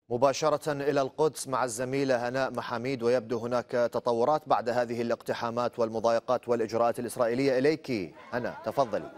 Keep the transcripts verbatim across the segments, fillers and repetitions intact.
مباشرة إلى القدس مع الزميلة هناء محاميد، ويبدو هناك تطورات بعد هذه الاقتحامات والمضايقات والإجراءات الإسرائيلية. إليك هناء، تفضلي.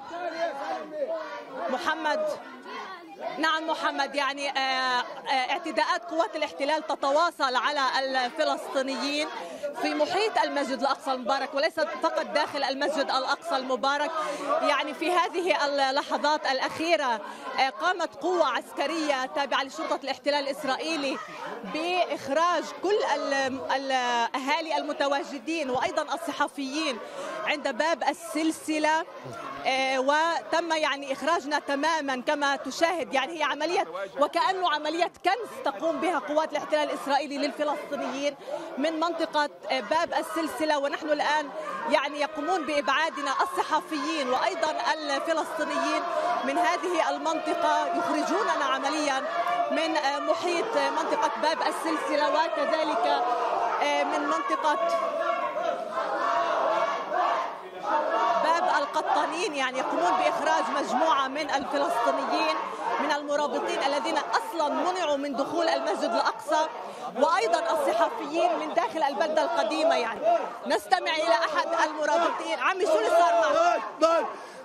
محمد، نعم محمد، يعني اعتداءات قوات الاحتلال تتواصل على الفلسطينيين في محيط المسجد الأقصى المبارك، وليس فقط داخل المسجد الأقصى المبارك. يعني في هذه اللحظات الأخيرة قامت قوة عسكرية تابعة لشرطة الاحتلال الإسرائيلي بإخراج كل الأهالي المتواجدين وأيضا الصحفيين عند باب السلسلة، وتم يعني إخراجنا تماما كما تشاهد. يعني هي عملية وكأنه عملية كنس تقوم بها قوات الاحتلال الإسرائيلي للفلسطينيين من منطقة باب السلسلة، ونحن الآن يعني يقومون بإبعادنا الصحفيين وأيضا الفلسطينيين من هذه المنطقة، يخرجوننا عمليا من محيط منطقة باب السلسلة وكذلك من منطقة باب القطانين. يعني يقومون بإخراج مجموعة من الفلسطينيين من المرابطين الذين أصلا منعوا من دخول المسجد الأقصى، وأيضا الصحفيين من داخل البلدة القديمة. يعني نستمع إلى أحد المرابطين. عمي شو اللي صار معك؟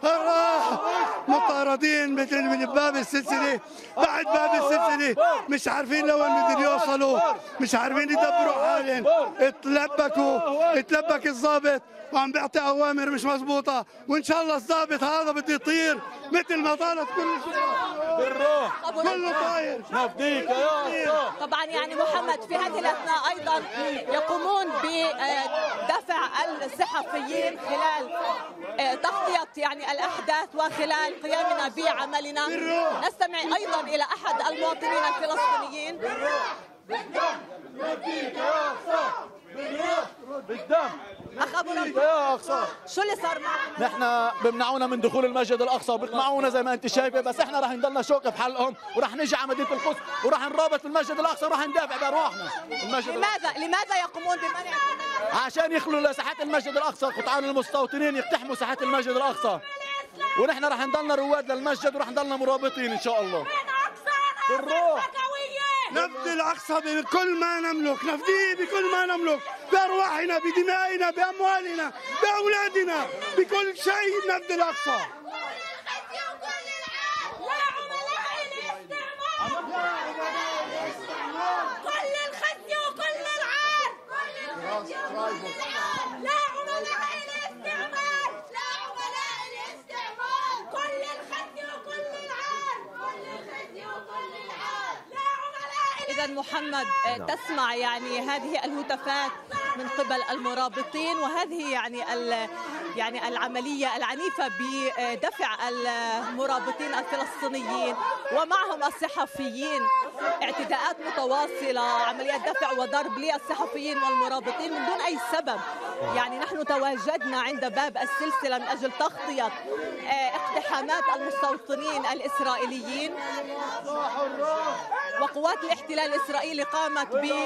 مطاردين مثل من باب السلسله، بعد باب السلسله مش عارفين لوين بدهم يوصلوا، مش عارفين يدبروا حالهم. اتلبكوا اتلبك الضابط وعم بيعطي اوامر مش مضبوطه، وان شاء الله الضابط هذا بده يطير مثل ما طالت كل بالروح كله طاير. نفديك يا طبعا يعني محمد في هذه الاثناء ايضا يقومون بدفع الصحفيين خلال تغطيه يعني الاحداث وخلال قيامنا بعملنا. نستمع ايضا الى احد المواطنين الفلسطينيين. بالدم نفديك يا اقصى، بالروح بالدم اخ ابو ربي، يا اقصى. شو اللي صار معنا؟ نحن بمنعونا من دخول المسجد الاقصى وبيقمعونا زي ما انت شايفه، بس احنا راح نضلنا شوكه في حلقهم، وراح نجي على مدينه القدس وراح نرابط في المسجد الاقصى وراح ندافع بارواحنا. المسجد لماذا لماذا يقومون بمنع؟ عشان يخلوا لساحات المسجد الاقصى، قطعان المستوطنين يقتحموا ساحات المسجد الاقصى، ونحن راح نضلنا رواد للمسجد وراح نضلنا مرابطين ان شاء الله. بالروح نفدي الأقصى بكل ما نملك، نفديه بكل ما نملك، بأرواحنا، بدمائنا، بأموالنا، بأولادنا، بكل شيء نفدي الأقصى. كل الخزي وكل العار، لا عملاء الاستعمار، لا عملاء الاستعمار، كل الخزي وكل العار، كل الخزي وكل العار، لا عملاء. إذا محمد تسمع يعني هذه الهتافات من قبل المرابطين، وهذه يعني يعني العملية العنيفة بدفع المرابطين الفلسطينيين ومعهم الصحفيين. اعتداءات متواصلة، عمليات دفع وضرب للصحفيين والمرابطين من دون أي سبب. يعني نحن تواجدنا عند باب السلسلة من أجل تغطية اقتحامات المستوطنين الإسرائيليين، وقوات الاحتلال الإسرائيلي قامت ب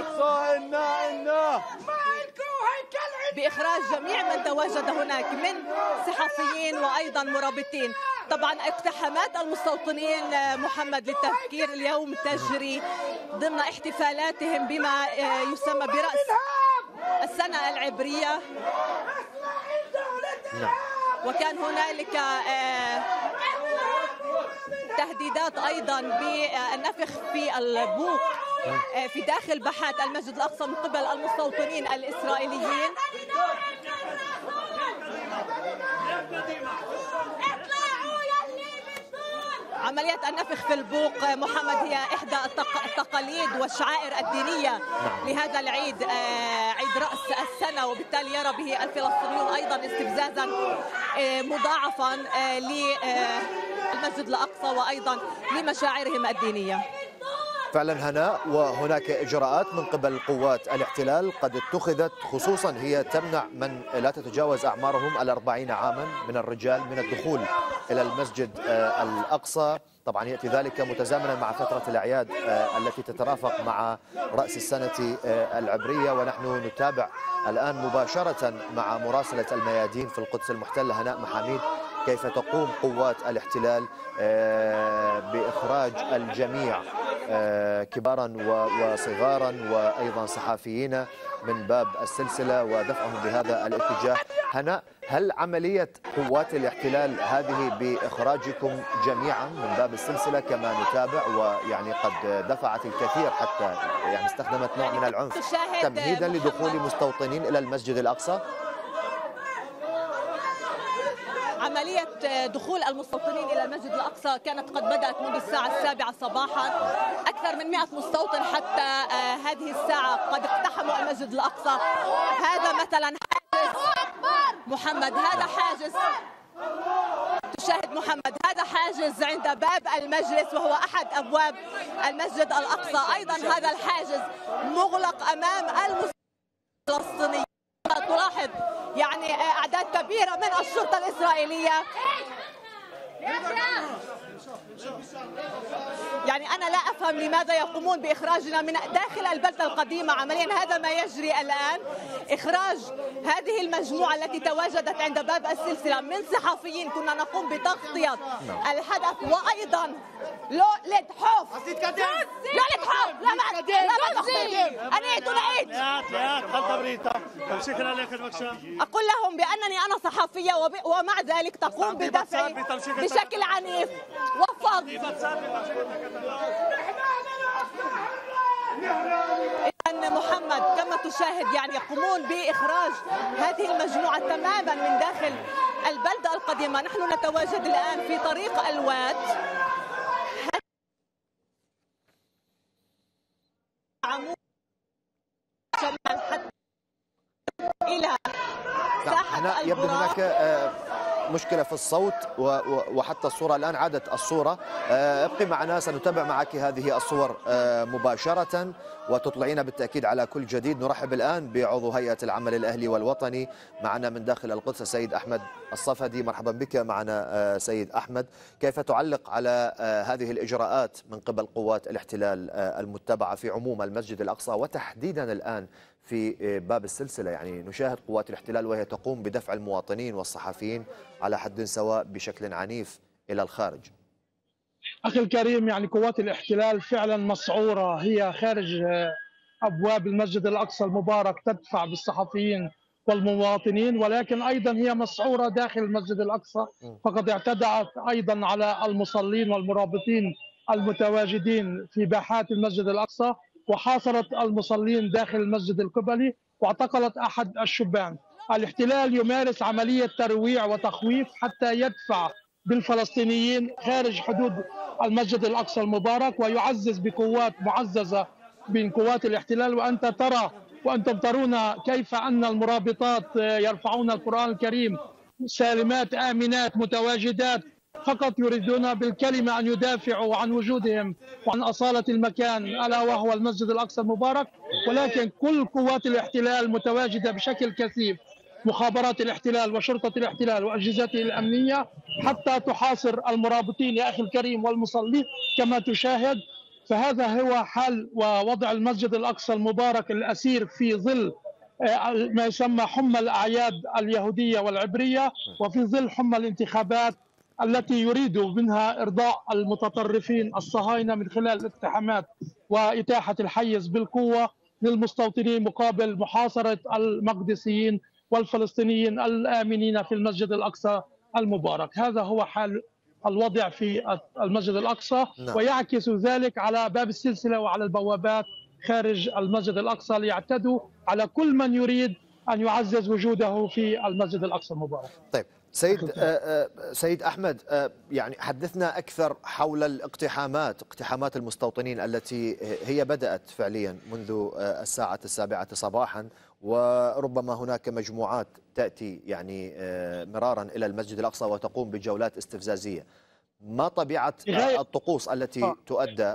بإخراج جميع من تواجد هناك من صحفيين وأيضا مرابطين. طبعا اقتحامات المستوطنين محمد للتذكير اليوم تجري ضمن احتفالاتهم بما يسمى برأس السنة العبرية، وكان هنالك تهديدات أيضا بالنفخ في البوق في داخل باحات المسجد الأقصى من قبل المستوطنين الإسرائيليين. عملية النفخ في البوق محمد هي إحدى التقاليد والشعائر الدينية لهذا العيد، عيد رأس السنة، وبالتالي يرى به الفلسطينيون أيضا استفزازا مضاعفا للمسجد الأقصى وأيضا لمشاعرهم الدينية. فعلا هناء، وهناك إجراءات من قبل قوات الاحتلال قد اتخذت، خصوصا هي تمنع من لا تتجاوز أعمارهم الأربعين عاما من الرجال من الدخول إلى المسجد الأقصى. طبعا يأتي ذلك متزامنا مع فترة الأعياد التي تترافق مع رأس السنة العبرية، ونحن نتابع الآن مباشرة مع مراسلة الميادين في القدس المحتلة هناء محاميد كيف تقوم قوات الاحتلال بإخراج الجميع كبارا وصغارا وأيضا صحفيين من باب السلسلة ودفعهم بهذا الاتجاه. هناء، هل عملية قوات الاحتلال هذه بإخراجكم جميعا من باب السلسلة كما نتابع، ويعني قد دفعت الكثير حتى يعني استخدمت نوع من العنف تمهيدا لدخول مستوطنين إلى المسجد الأقصى؟ عملية دخول المستوطنين إلى المسجد الأقصى كانت قد بدأت منذ الساعة السابعة صباحا. أكثر من مئة مستوطن حتى هذه الساعة قد اقتحموا المسجد الأقصى. هذا مثلا حاجز محمد، هذا حاجز تشاهد محمد، هذا حاجز عند باب المجلس وهو أحد أبواب المسجد الأقصى. أيضا هذا الحاجز مغلق أمام المستوطنين. تلاحظ يعني أعداد كبيرة من الشرطة الإسرائيلية. يعني أنا لا أفهم لماذا يقومون بإخراجنا من داخل البلدة القديمة. عمليا هذا ما يجري الآن، إخراج هذه المجموعة التي تواجدت عند باب السلسلة من صحفيين كنا نقوم بتغطية الحدث، وأيضا لو لتحوف لا لتحوف لا ما لا ما أنا تنعيد أقول لهم بأنني أنا صحفية ومع ذلك تقوم بدفعي بشكل عنيف وفض. إذن محمد كما تشاهد يعني يقومون بإخراج هذه المجموعة تماما من داخل البلدة القديمة. نحن نتواجد الآن في طريق الواد إلى ساحة يبدو هناك مشكلة في الصوت وحتى الصورة الآن عادت الصورة. ابقي معنا، سنتابع معك هذه الصور مباشرة وتطلعين بالتأكيد على كل جديد. نرحب الآن بعضو هيئة العمل الأهلي والوطني معنا من داخل القدس السيد أحمد الصفدي. مرحبا بك معنا سيد أحمد. كيف تعلق على هذه الإجراءات من قبل قوات الاحتلال المتبعة في عموم المسجد الأقصى وتحديدا الآن في باب السلسلة؟ يعني نشاهد قوات الاحتلال وهي تقوم بدفع المواطنين والصحفيين على حد سواء بشكل عنيف إلى الخارج. أخي الكريم، يعني قوات الاحتلال فعلا مسعورة، هي خارج أبواب المسجد الأقصى المبارك تدفع بالصحفيين والمواطنين، ولكن أيضا هي مسعورة داخل المسجد الأقصى، فقد اعتدت أيضا على المصلين والمرابطين المتواجدين في باحات المسجد الأقصى، وحاصرت المصلين داخل المسجد القبلي واعتقلت أحد الشبان. الاحتلال يمارس عملية ترويع وتخويف حتى يدفع بالفلسطينيين خارج حدود المسجد الأقصى المبارك، ويعزز بقوات معززة من قوات الاحتلال. وأنت ترى وأنتم ترون كيف أن المرابطات يرفعون القرآن الكريم سالمات آمنات متواجدات، فقط يريدون بالكلمة أن يدافعوا عن وجودهم وعن أصالة المكان ألا وهو المسجد الأقصى المبارك. ولكن كل قوات الاحتلال متواجدة بشكل كثيف، مخابرات الاحتلال وشرطة الاحتلال وأجهزته الأمنية، حتى تحاصر المرابطين يا أخي الكريم والمصلين كما تشاهد. فهذا هو حال ووضع المسجد الأقصى المبارك الأسير في ظل ما يسمى حمى الأعياد اليهودية والعبرية، وفي ظل حمى الانتخابات التي يريد منها إرضاء المتطرفين الصهاينة من خلال الاقتحامات وإتاحة الحيز بالقوة للمستوطنين مقابل محاصرة المقدسيين والفلسطينيين الآمنين في المسجد الأقصى المبارك. هذا هو حال الوضع في المسجد الأقصى، ويعكس ذلك على باب السلسلة وعلى البوابات خارج المسجد الأقصى ليعتدوا على كل من يريد أن يعزز وجوده في المسجد الأقصى المبارك. طيب سيد سيد أحمد، يعني حدثنا أكثر حول الاقتحامات اقتحامات المستوطنين التي هي بدأت فعليا منذ الساعة السابعة صباحا، وربما هناك مجموعات تأتي يعني مرارا إلى المسجد الأقصى وتقوم بجولات استفزازية. ما طبيعة الطقوس التي تؤدى؟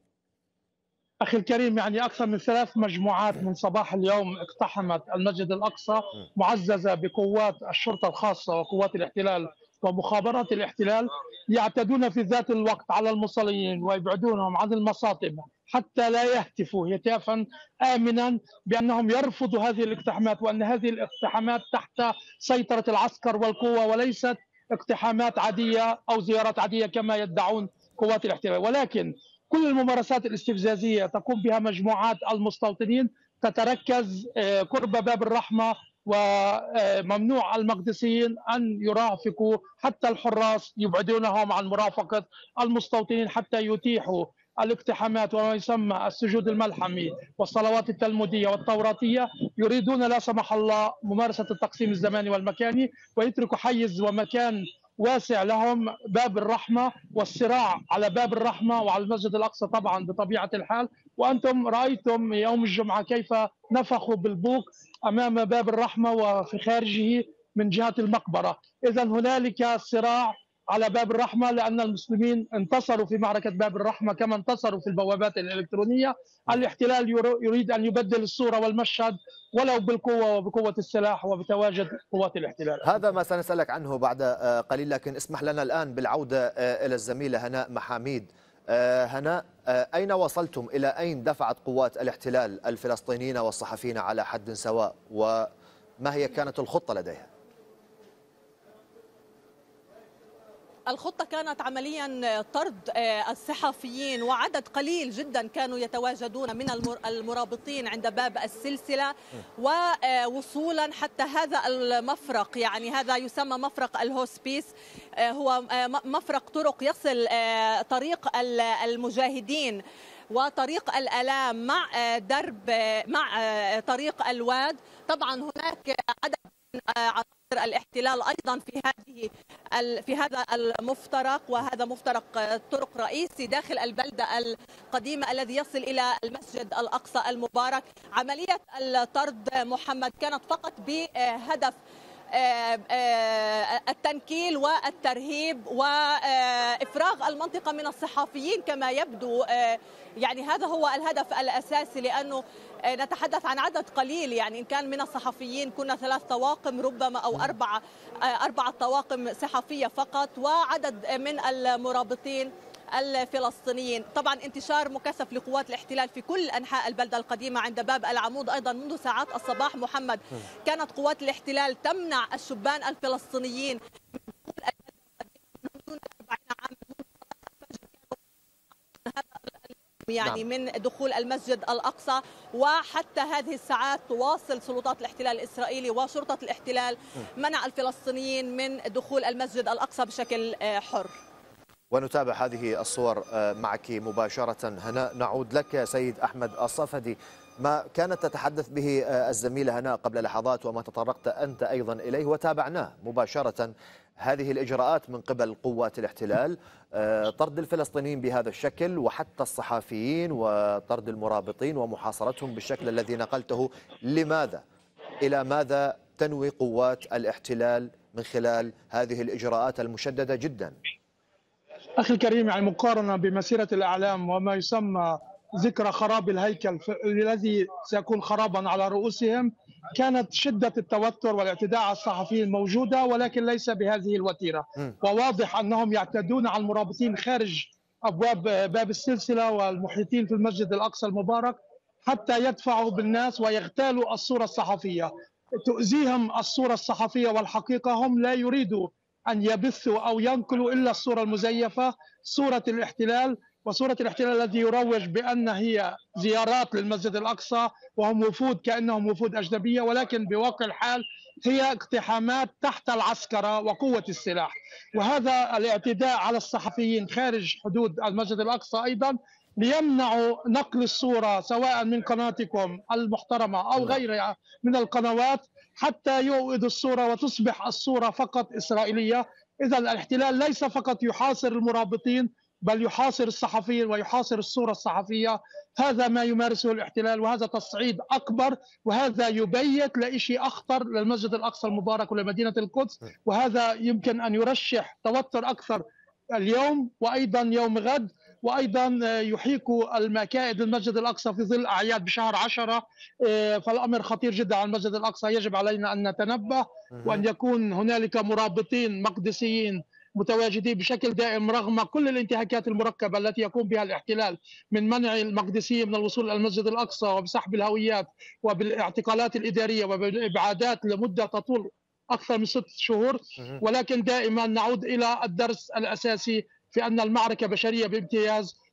أخي الكريم، يعني أكثر من ثلاث مجموعات من صباح اليوم اقتحمت المسجد الأقصى معززة بقوات الشرطة الخاصة وقوات الاحتلال ومخابرات الاحتلال، يعتدون في ذات الوقت على المصلين ويبعدونهم عن المصاطب حتى لا يهتفوا هتافا آمنا بأنهم يرفضوا هذه الاقتحامات، وأن هذه الاقتحامات تحت سيطرة العسكر والقوة وليست اقتحامات عادية أو زيارات عادية كما يدعون قوات الاحتلال. ولكن كل الممارسات الاستفزازية تقوم بها مجموعات المستوطنين تتركز قرب باب الرحمة، وممنوع المقدسيين أن يرافقوا، حتى الحراس يبعدونهم عن مرافقة المستوطنين حتى يتيحوا الاقتحامات وما يسمى السجود الملحمي والصلوات التلمودية والتوراتية. يريدون لا سمح الله ممارسة التقسيم الزماني والمكاني، ويتركوا حيز ومكان واسع لهم باب الرحمة، والصراع على باب الرحمة وعلى المسجد الأقصى طبعا بطبيعة الحال. وأنتم رأيتم يوم الجمعة كيف نفخوا بالبوق أمام باب الرحمة وفي خارجه من جهة المقبرة. إذا هنالك صراع على باب الرحمة، لأن المسلمين انتصروا في معركة باب الرحمة كما انتصروا في البوابات الإلكترونية. الاحتلال يريد أن يبدل الصورة والمشهد ولو بالقوة وبقوة السلاح وبتواجد قوات الاحتلال. هذا ما سنسألك عنه بعد قليل، لكن اسمح لنا الآن بالعودة إلى الزميلة هناء محاميد. هناء، أين وصلتم؟ إلى أين دفعت قوات الاحتلال الفلسطينيين والصحفيين على حد سواء، وما هي كانت الخطة لديها؟ الخطة كانت عمليا طرد الصحفيين، وعدد قليل جدا كانوا يتواجدون من المرابطين عند باب السلسلة، ووصولا حتى هذا المفرق، يعني هذا يسمى مفرق الهوسبيس، هو مفرق طرق يصل طريق المجاهدين وطريق الآلام مع درب مع طريق الواد. طبعا هناك عدد من عناصر الاحتلال ايضا في هذه في هذا المفترق، وهذا مفترق طرق رئيسي داخل البلده القديمه الذي يصل الى المسجد الاقصى المبارك. عمليه الطرد محمد كانت فقط بهدف التنكيل والترهيب وإفراغ المنطقة من الصحفيين كما يبدو. يعني هذا هو الهدف الأساسي، لأنه نتحدث عن عدد قليل، يعني إن كان من الصحفيين كنا ثلاث طواقم ربما أو أربعة أربعة طواقم صحفية فقط، وعدد من المرابطين الفلسطينيين. طبعا انتشار مكثف لقوات الاحتلال في كل أنحاء البلدة القديمة عند باب العمود. أيضا منذ ساعات الصباح محمد كانت قوات الاحتلال تمنع الشبان الفلسطينيين من دخول البلدة دون أربعين عام يعني من دخول المسجد الأقصى. وحتى هذه الساعات تواصل سلطات الاحتلال الإسرائيلي وشرطة الاحتلال منع الفلسطينيين من دخول المسجد الأقصى بشكل حر. ونتابع هذه الصور معك مباشرة. هناء، نعود لك سيد أحمد الصفدي. ما كانت تتحدث به الزميلة هناء قبل لحظات وما تطرقت أنت أيضا إليه وتابعناه مباشرة، هذه الإجراءات من قبل قوات الاحتلال، طرد الفلسطينيين بهذا الشكل وحتى الصحفيين وطرد المرابطين ومحاصرتهم بالشكل الذي نقلته. لماذا؟ إلى ماذا تنوي قوات الاحتلال من خلال هذه الإجراءات المشددة جدا؟ أخي الكريم، يعني مقارنة بمسيرة الأعلام وما يسمى ذكرى خراب الهيكل الذي سيكون خرابا على رؤوسهم، كانت شدة التوتر والاعتداء على الصحفيين موجودة، ولكن ليس بهذه الوتيرة. وواضح أنهم يعتدون على المرابطين خارج أبواب باب السلسلة والمحيطين في المسجد الأقصى المبارك حتى يدفعوا بالناس ويغتالوا الصورة الصحفية. تؤذيهم الصورة الصحفية، والحقيقة هم لا يريدوا أن يبثوا أو ينقلوا إلا الصورة المزيفة، صورة الاحتلال، وصورة الاحتلال الذي يروج بأن هي زيارات للمسجد الأقصى وهم وفود كأنهم وفود أجنبية، ولكن بواقع الحال هي اقتحامات تحت العسكرة وقوة السلاح. وهذا الاعتداء على الصحفيين خارج حدود المسجد الأقصى أيضا ليمنعوا نقل الصورة سواء من قناتكم المحترمة أو غيرها من القنوات حتى يوئدوا الصورة وتصبح الصورة فقط إسرائيلية. إذا الاحتلال ليس فقط يحاصر المرابطين بل يحاصر الصحفيين ويحاصر الصورة الصحفية. هذا ما يمارسه الاحتلال، وهذا تصعيد أكبر، وهذا يبيت لإشي أخطر للمسجد الأقصى المبارك ولمدينة القدس. وهذا يمكن أن يرشح توتر أكثر اليوم وأيضا يوم غد، وأيضا يحيك المكائد للمسجد الأقصى في ظل أعياد بشهر عشرة. فالأمر خطير جدا على المسجد الأقصى، يجب علينا أن نتنبه وأن يكون هنالك مرابطين مقدسيين متواجدين بشكل دائم رغم كل الانتهاكات المركبة التي يقوم بها الاحتلال من منع المقدسيين من الوصول إلى المسجد الأقصى وبسحب الهويات وبالاعتقالات الإدارية وبالإبعادات لمدة تطول أكثر من ست شهور. ولكن دائما نعود إلى الدرس الأساسي في أن المعركة بشرية بامتياز،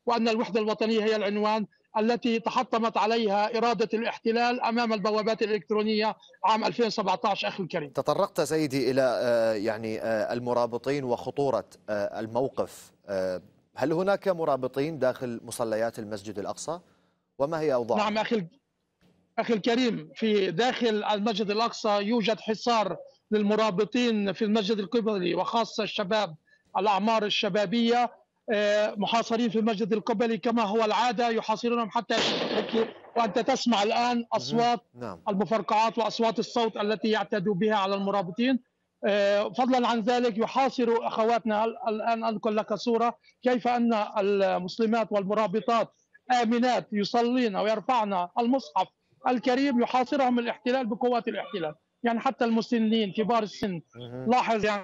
وأن الوحدة الوطنية هي العنوان التي تحطمت عليها إرادة الاحتلال أمام البوابات الإلكترونية عام ألفين وسبعة عشر. أخي الكريم، تطرقت سيدي إلى يعني المرابطين وخطورة الموقف. هل هناك مرابطين داخل مصليات المسجد الأقصى؟ وما هي أوضاعهم؟ نعم أخي أخي الكريم، في داخل المسجد الأقصى يوجد حصار للمرابطين في المسجد القبلي، وخاصة الشباب الأعمار الشبابية محاصرين في المسجد القبلي كما هو العادة، يحاصرونهم حتى وأنت تسمع الآن أصوات المفرقعات وأصوات الصوت التي يعتدوا بها على المرابطين. فضلا عن ذلك يحاصر أخواتنا. الآن أنقل لك صورة كيف أن المسلمات والمرابطات آمنات يصلين ويرفعن المصحف الكريم، يحاصرهم الاحتلال بقوات الاحتلال، يعني حتى المسنين كبار السن. لاحظ يعني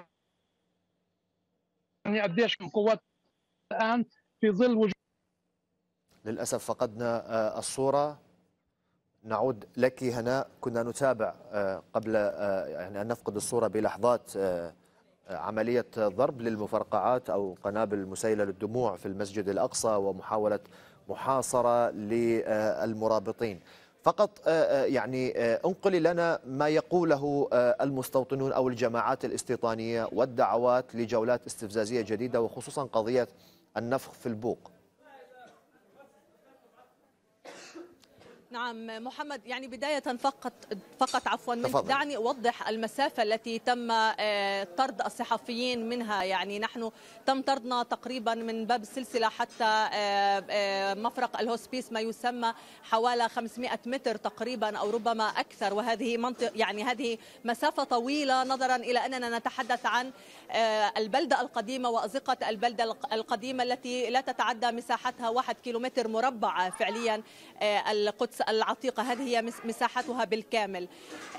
قديش من قوات الآن في ظل وجود. للأسف فقدنا الصورة. نعود لك هناء. كنا نتابع قبل يعني أن نفقد الصورة بلحظات عملية ضرب للمفرقعات أو قنابل مسيلة للدموع في المسجد الأقصى ومحاولة محاصرة للمرابطين. فقط يعني انقلي لنا ما يقوله المستوطنون أو الجماعات الاستيطانية والدعوات لجولات استفزازية جديدة، وخصوصا قضية النفخ في البوق. نعم محمد، يعني بداية فقط فقط عفوا منك دعني أوضح المسافة التي تم طرد الصحفيين منها. يعني نحن تم طردنا تقريبا من باب السلسلة حتى مفرق الهوسبيس، ما يسمى حوالي خمسمائة متر تقريبا أو ربما أكثر، وهذه منطقة يعني هذه مسافة طويلة نظرا إلى أننا نتحدث عن البلدة القديمة وأزقة البلدة القديمة التي لا تتعدى مساحتها واحد كيلومتر مربع فعليا. القدس العتيقة هذه هي مساحتها بالكامل.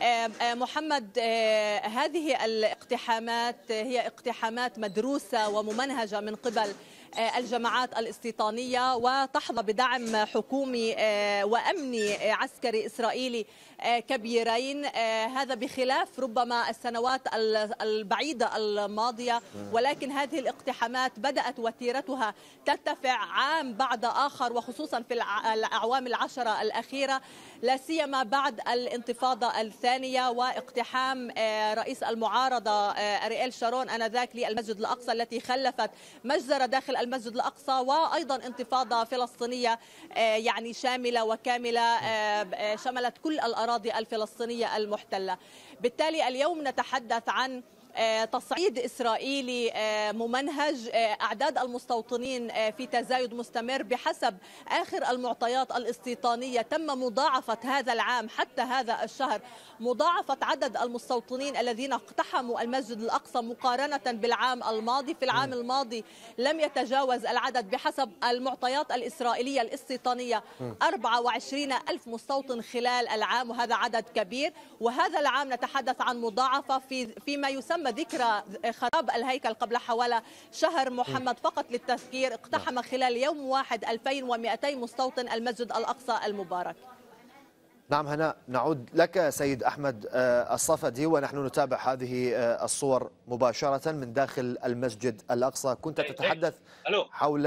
محمد، هذه الاقتحامات هي اقتحامات مدروسة وممنهجة من قبل الجماعات الاستيطانية، وتحظى بدعم حكومي وأمني عسكري إسرائيلي كبيرين، هذا بخلاف ربما السنوات البعيدة الماضية. ولكن هذه الاقتحامات بدأت وتيرتها ترتفع عام بعد آخر، وخصوصا في الأعوام العشرة الأخيرة، لا سيما بعد الانتفاضة الثانية واقتحام رئيس المعارضة أرييل شارون آنذاك للمسجد الأقصى التي خلفت مجزرة داخل المسجد الأقصى، وأيضا انتفاضة فلسطينية يعني شاملة وكاملة شملت كل الأراضي الفلسطينية المحتلة. بالتالي اليوم نتحدث عن تصعيد إسرائيلي ممنهج. أعداد المستوطنين في تزايد مستمر. بحسب آخر المعطيات الاستيطانية تم مضاعفة هذا العام حتى هذا الشهر مضاعفة عدد المستوطنين الذين اقتحموا المسجد الأقصى مقارنة بالعام الماضي. في العام الماضي لم يتجاوز العدد بحسب المعطيات الإسرائيلية الاستيطانية أربعة وعشرين ألف مستوطن خلال العام، وهذا عدد كبير. وهذا العام نتحدث عن مضاعفة في فيما يسمى ذكرى خراب الهيكل قبل حوالي شهر. محمد، فقط للتذكير، اقتحم خلال يوم واحد ألفين ومئتين مستوطن المسجد الأقصى المبارك. نعم هناء، نعود لك سيد أحمد الصفدي ونحن نتابع هذه الصور مباشرة من داخل المسجد الأقصى. كنت تتحدث حول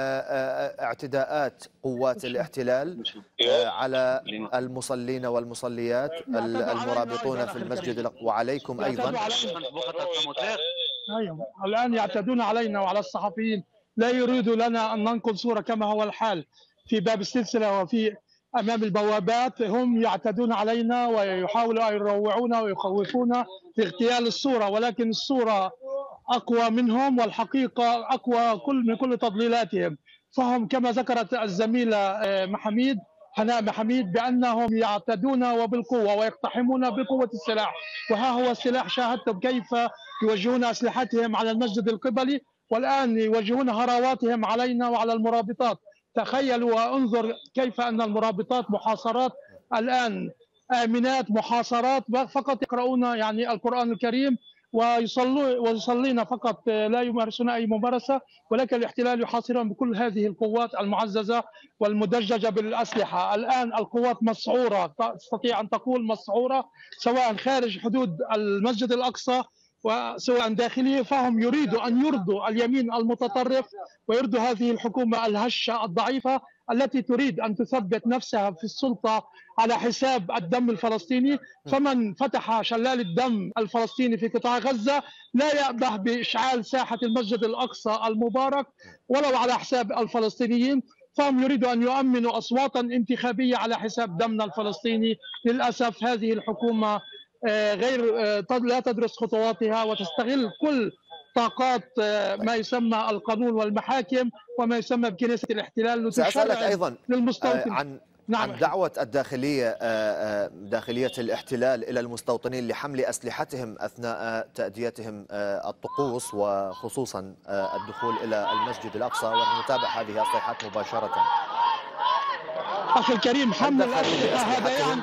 اعتداءات قوات الاحتلال على المصلين والمصليات المرابطون في المسجد الأقصى وعليكم أيضا. أيوة. الآن يعتدون علينا وعلى الصحفيين، لا يريدوا لنا أن ننقل صورة كما هو الحال في باب السلسلة وفي أمام البوابات. هم يعتدون علينا ويحاولوا أن يروعونا ويخوفونا في اغتيال الصورة، ولكن الصورة أقوى منهم والحقيقة أقوى كل من كل تضليلاتهم. فهم كما ذكرت الزميلة محميد هناء محميد بأنهم يعتدون وبالقوة ويقتحمون بقوة السلاح، وها هو السلاح. شاهدتم كيف يوجهون أسلحتهم على المسجد القبلي، والآن يوجهون هراواتهم علينا وعلى المرابطات. تخيلوا وانظر كيف أن المرابطات محاصرات الآن، آمنات محاصرات، فقط يقرؤون يعني القرآن الكريم ويصلوا ويصلين فقط، لا يمارسون أي ممارسة. ولكن الاحتلال يحاصرهم بكل هذه القوات المعززة والمدججة بالأسلحة. الآن القوات مسعورة، تستطيع أن تقول مسعورة، سواء خارج حدود المسجد الأقصى وسواء داخلية، فهم يريدوا أن يرضوا اليمين المتطرف ويرضوا هذه الحكومة الهشة الضعيفة التي تريد أن تثبت نفسها في السلطة على حساب الدم الفلسطيني. فمن فتح شلال الدم الفلسطيني في قطاع غزة لا يأبه بإشعال ساحة المسجد الأقصى المبارك ولو على حساب الفلسطينيين. فهم يريدوا أن يؤمنوا أصواتا انتخابية على حساب دمنا الفلسطيني. للأسف هذه الحكومة غير لا تدرس خطواتها وتستغل كل طاقات ما يسمى القانون والمحاكم وما يسمى بكنيسة الاحتلال. سأسألك أيضا للمستوطن عن نعم. عن دعوة الداخلية داخلية الاحتلال إلى المستوطنين لحمل أسلحتهم أثناء تأديتهم الطقوس وخصوصا الدخول إلى المسجد الأقصى، ونتابع هذه الصيحات مباشرة. أخي الكريم، حمل الأسلحة هذا يعني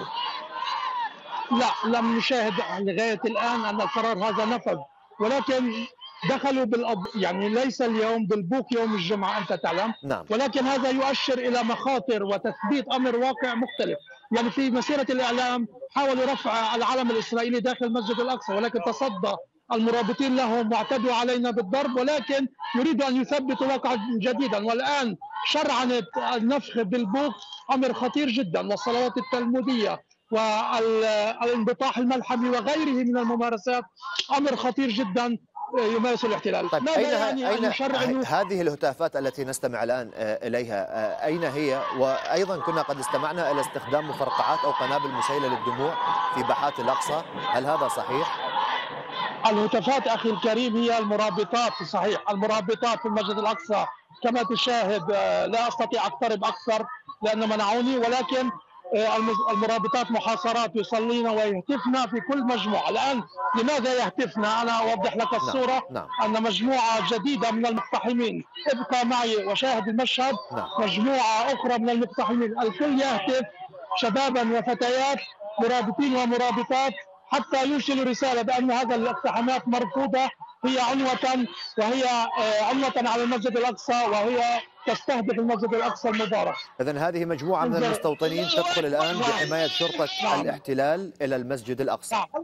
لا لم نشاهد لغاية الآن أن القرار هذا نفذ، ولكن دخلوا بالأض... يعني ليس اليوم بالبوك يوم الجمعة أنت تعلم. نعم. ولكن هذا يؤشر إلى مخاطر وتثبيت أمر واقع مختلف. يعني في مسيرة الإعلام حاولوا رفع العلم الإسرائيلي داخل المسجد الأقصى، ولكن تصدى المرابطين لهم واعتدوا علينا بالضرب، ولكن يريدوا أن يثبتوا واقعا جديدا. والآن شرعنة النفخ بالبوك أمر خطير جدا، والصلوات التلمودية والانبطاح الملحمي وغيره من الممارسات أمر خطير جدا يمارس الاحتلال. طيب ماذا أين, يعني أين أن يشرعنوا هذه الهتافات التي نستمع الآن إليها أين هي؟ وأيضا كنا قد استمعنا إلى استخدام مفرقعات أو قنابل مسيلة للدموع في باحات الأقصى، هل هذا صحيح؟ الهتافات أخي الكريم هي المرابطات، صحيح المرابطات في المسجد الأقصى كما تشاهد. لا أستطيع أقترب أكثر لأن منعوني، ولكن المرابطات محاصرات يصلين ويهتفن في كل مجموعة. الآن لماذا يهتفن؟ أنا أوضح لك الصورة. نعم. أن مجموعة جديدة من المقتحمين، ابقى معي وشاهد المشهد. نعم. مجموعة أخرى من المقتحمين الكل يهتف، شبابا وفتيات مرابطين ومرابطات، حتى يرسلوا رسالة بأن هذه الاقتحامات مرفوضة، هي عنوة وهي عنوة على المسجد الأقصى، وهي تستهدف المسجد الأقصى المبارك. إذن هذه مجموعة من المستوطنين تدخل الآن بحماية شرطة نعم. الاحتلال إلى المسجد الأقصى. نعم.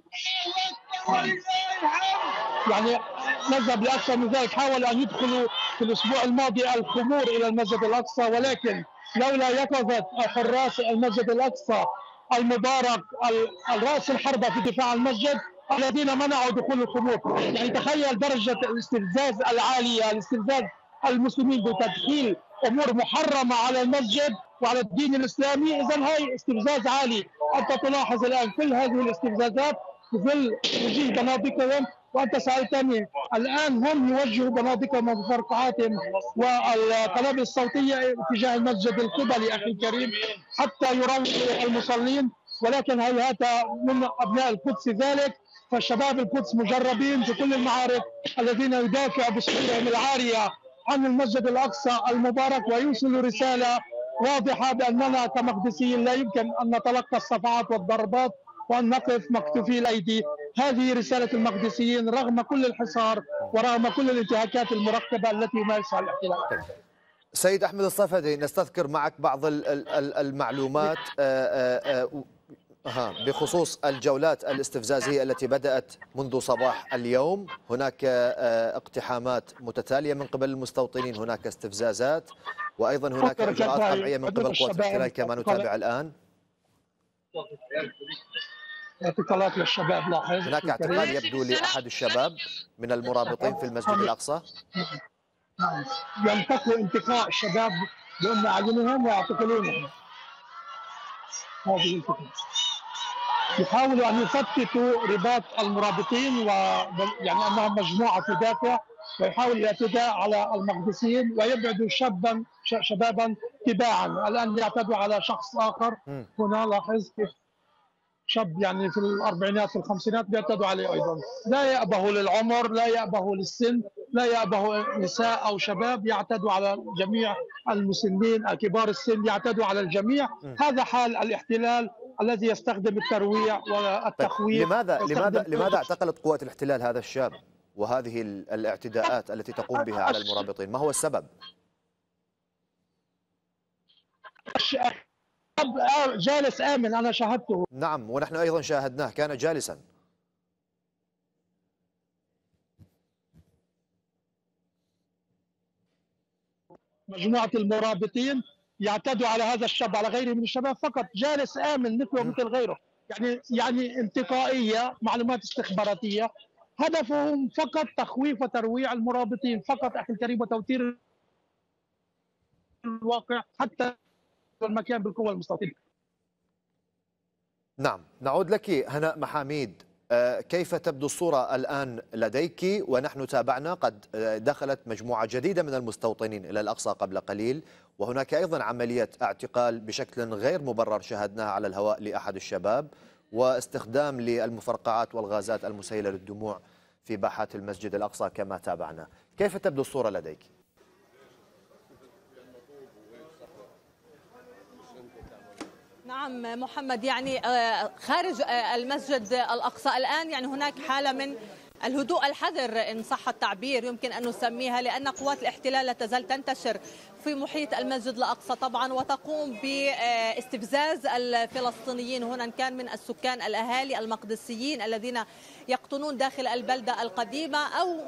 يعني نذهب لأكثر من ذلك، حاولوا أن يدخلوا في الأسبوع الماضي الخمور إلى المسجد الأقصى، ولكن لولا يقظة حراس المسجد الأقصى المبارك الرأس الحربة في دفاع المسجد الذين منعوا دخول الخمور. يعني تخيل درجة الاستفزاز العالية، الاستفزاز المسلمين بتدخيل أمور محرمة على المسجد وعلى الدين الإسلامي. إذن هاي استفزاز عالي. أنت تلاحظ الآن كل هذه الاستفزازات في ظل وجيه بنادقهم. وأنت سألتني الآن هم يوجهوا بنادقهم ومفرقعاتهم والقنابل الصوتية اتجاه المسجد القبلي أخي الكريم حتى يروعوا المصلين، ولكن هيهات من أبناء القدس ذلك. فالشباب القدس مجربين في كل المعارك الذين يدافعوا بصدورهم العارية عن المسجد الأقصى المبارك ويوصلوا رسالة واضحة بأننا كمقدسيين لا يمكن أن نتلقى الصفعات والضربات وأن نقف مكتوفي الأيدي. هذه رسالة المقدسيين رغم كل الحصار ورغم كل الانتهاكات المركبة التي يمارسها الاحتلال. سيد أحمد الصفدي، نستذكر معك بعض المعلومات بخصوص الجولات الاستفزازية التي بدأت منذ صباح اليوم. هناك اقتحامات متتالية من قبل المستوطنين، هناك استفزازات، وأيضا هناك إجراءات قمعية من قبل قوات الاحتلال كما نتابع الآن. اعتقالات للشباب، لاحظ هناك اعتقال يبدو لأحد الشباب من المرابطين في المسجد الأقصى. نعم، ينتقلوا انتقاء الشباب بأم أعينهم ويعتقلونهم. هذه الفكرة. يحاولوا أن يفتتوا رباط المرابطين ويعني أنهم مجموعة تدافع، ويحاولوا الاعتداء على المقدسيين ويبعدوا شابا شبابا تباعا. الآن يعتدوا على شخص آخر هنا، لاحظ كيف شاب يعني في الأربعينات في الخمسينات بيعتدوا عليه أيضا. لا يأبه للعمر، لا يأبه للسن، لا يأبه نساء أو شباب، يعتدوا على جميع المسنين كبار السن، يعتدوا على الجميع. هذا حال الاحتلال الذي يستخدم الترويع والتخويف. طيب لماذا لماذا لماذا اعتقلت قوات الاحتلال هذا الشاب وهذه الاعتداءات التي تقوم بها على المرابطين؟ ما هو السبب؟ جالس آمن، أنا شاهدته. نعم، ونحن أيضا شاهدناه، كان جالسا. مجموعة المرابطين يعتدوا على هذا الشاب على غيره من الشباب فقط جالس آمن مثله مثل غيره، يعني يعني انتقائية، معلومات استخباراتية، هدفهم فقط تخويف وترويع المرابطين فقط أخي الكريم، وتوتير الواقع حتى المكان بالقوة المستطيلة. نعم، نعود لك هناء محاميد. كيف تبدو الصورة الآن لديك؟ ونحن تابعنا قد دخلت مجموعة جديدة من المستوطنين إلى الأقصى قبل قليل، وهناك أيضا عملية اعتقال بشكل غير مبرر شاهدناها على الهواء لأحد الشباب، واستخدام للمفرقعات والغازات المسيلة للدموع في باحات المسجد الأقصى كما تابعنا. كيف تبدو الصورة لديك؟ نعم محمد، يعني خارج المسجد الأقصى الآن يعني هناك حالة من الهدوء الحذر إن صح التعبير يمكن أن نسميها، لأن قوات الاحتلال لا تزال تنتشر في محيط المسجد الأقصى طبعا، وتقوم باستفزاز الفلسطينيين هنا، إن كان من السكان الأهالي المقدسيين الذين يقطنون داخل البلدة القديمة، أو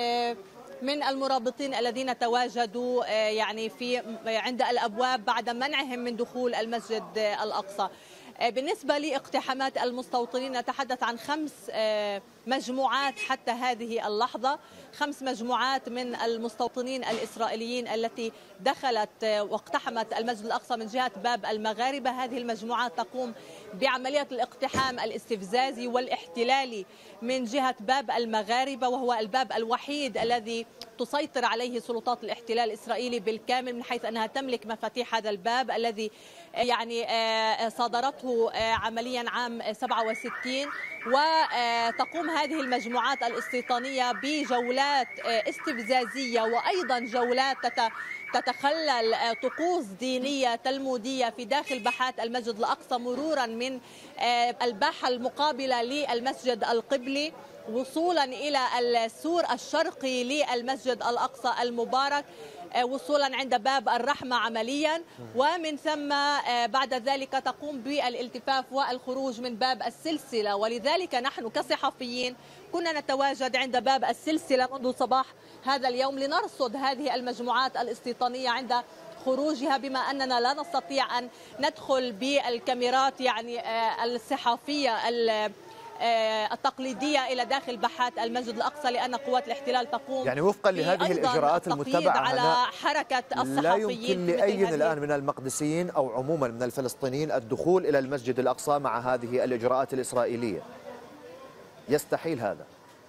من المرابطين الذين تواجدوا يعني في عند الأبواب بعد منعهم من دخول المسجد الأقصى. بالنسبة لاقتحامات المستوطنين نتحدث عن خمس مجموعات حتى هذه اللحظة، خمس مجموعات من المستوطنين الإسرائيليين التي دخلت واقتحمت المسجد الأقصى من جهة باب المغاربة. هذه المجموعات تقوم بعملية الاقتحام الاستفزازي والاحتلالي من جهة باب المغاربة، وهو الباب الوحيد الذي تسيطر عليه سلطات الاحتلال الإسرائيلي بالكامل، من حيث أنها تملك مفاتيح هذا الباب الذي يعني صادرته عمليا عام سبعة وستين. وتقوم هذه المجموعات الاستيطانية بجولات استفزازية وأيضا جولات تتخلل طقوس دينية تلمودية في داخل باحات المسجد الأقصى، مرورا من الباحة المقابلة للمسجد القبلي وصولا إلى السور الشرقي للمسجد الأقصى المبارك، وصولا عند باب الرحمة عمليا، ومن ثم بعد ذلك تقوم بالالتفاف والخروج من باب السلسلة. ولذلك نحن كصحفيين كنا نتواجد عند باب السلسلة منذ صباح هذا اليوم لنرصد هذه المجموعات الاستيطانية عند خروجها، بما أننا لا نستطيع أن ندخل بالكاميرات يعني الصحفية التقليدية إلى داخل باحات المسجد الأقصى، لأن قوات الاحتلال تقوم يعني وفقا لهذه الإجراءات المتبعة على حركة الصحفيين. لا يمكن لأي الآن من المقدسيين أو عموما من الفلسطينيين الدخول إلى المسجد الأقصى مع هذه الإجراءات الإسرائيلية، يستحيل هذا.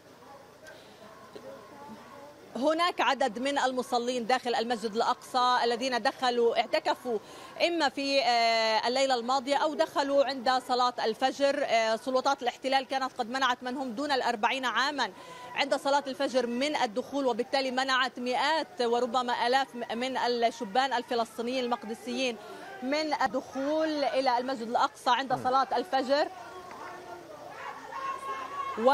هناك عدد من المصلين داخل المسجد الأقصى الذين دخلوا اعتكفوا إما في الليلة الماضية أو دخلوا عند صلاة الفجر. سلطات الاحتلال كانت قد منعت من هم دون الأربعين عاما عند صلاة الفجر من الدخول، وبالتالي منعت مئات وربما آلاف من الشبان الفلسطينيين المقدسيين من الدخول إلى المسجد الأقصى عند صلاة الفجر. و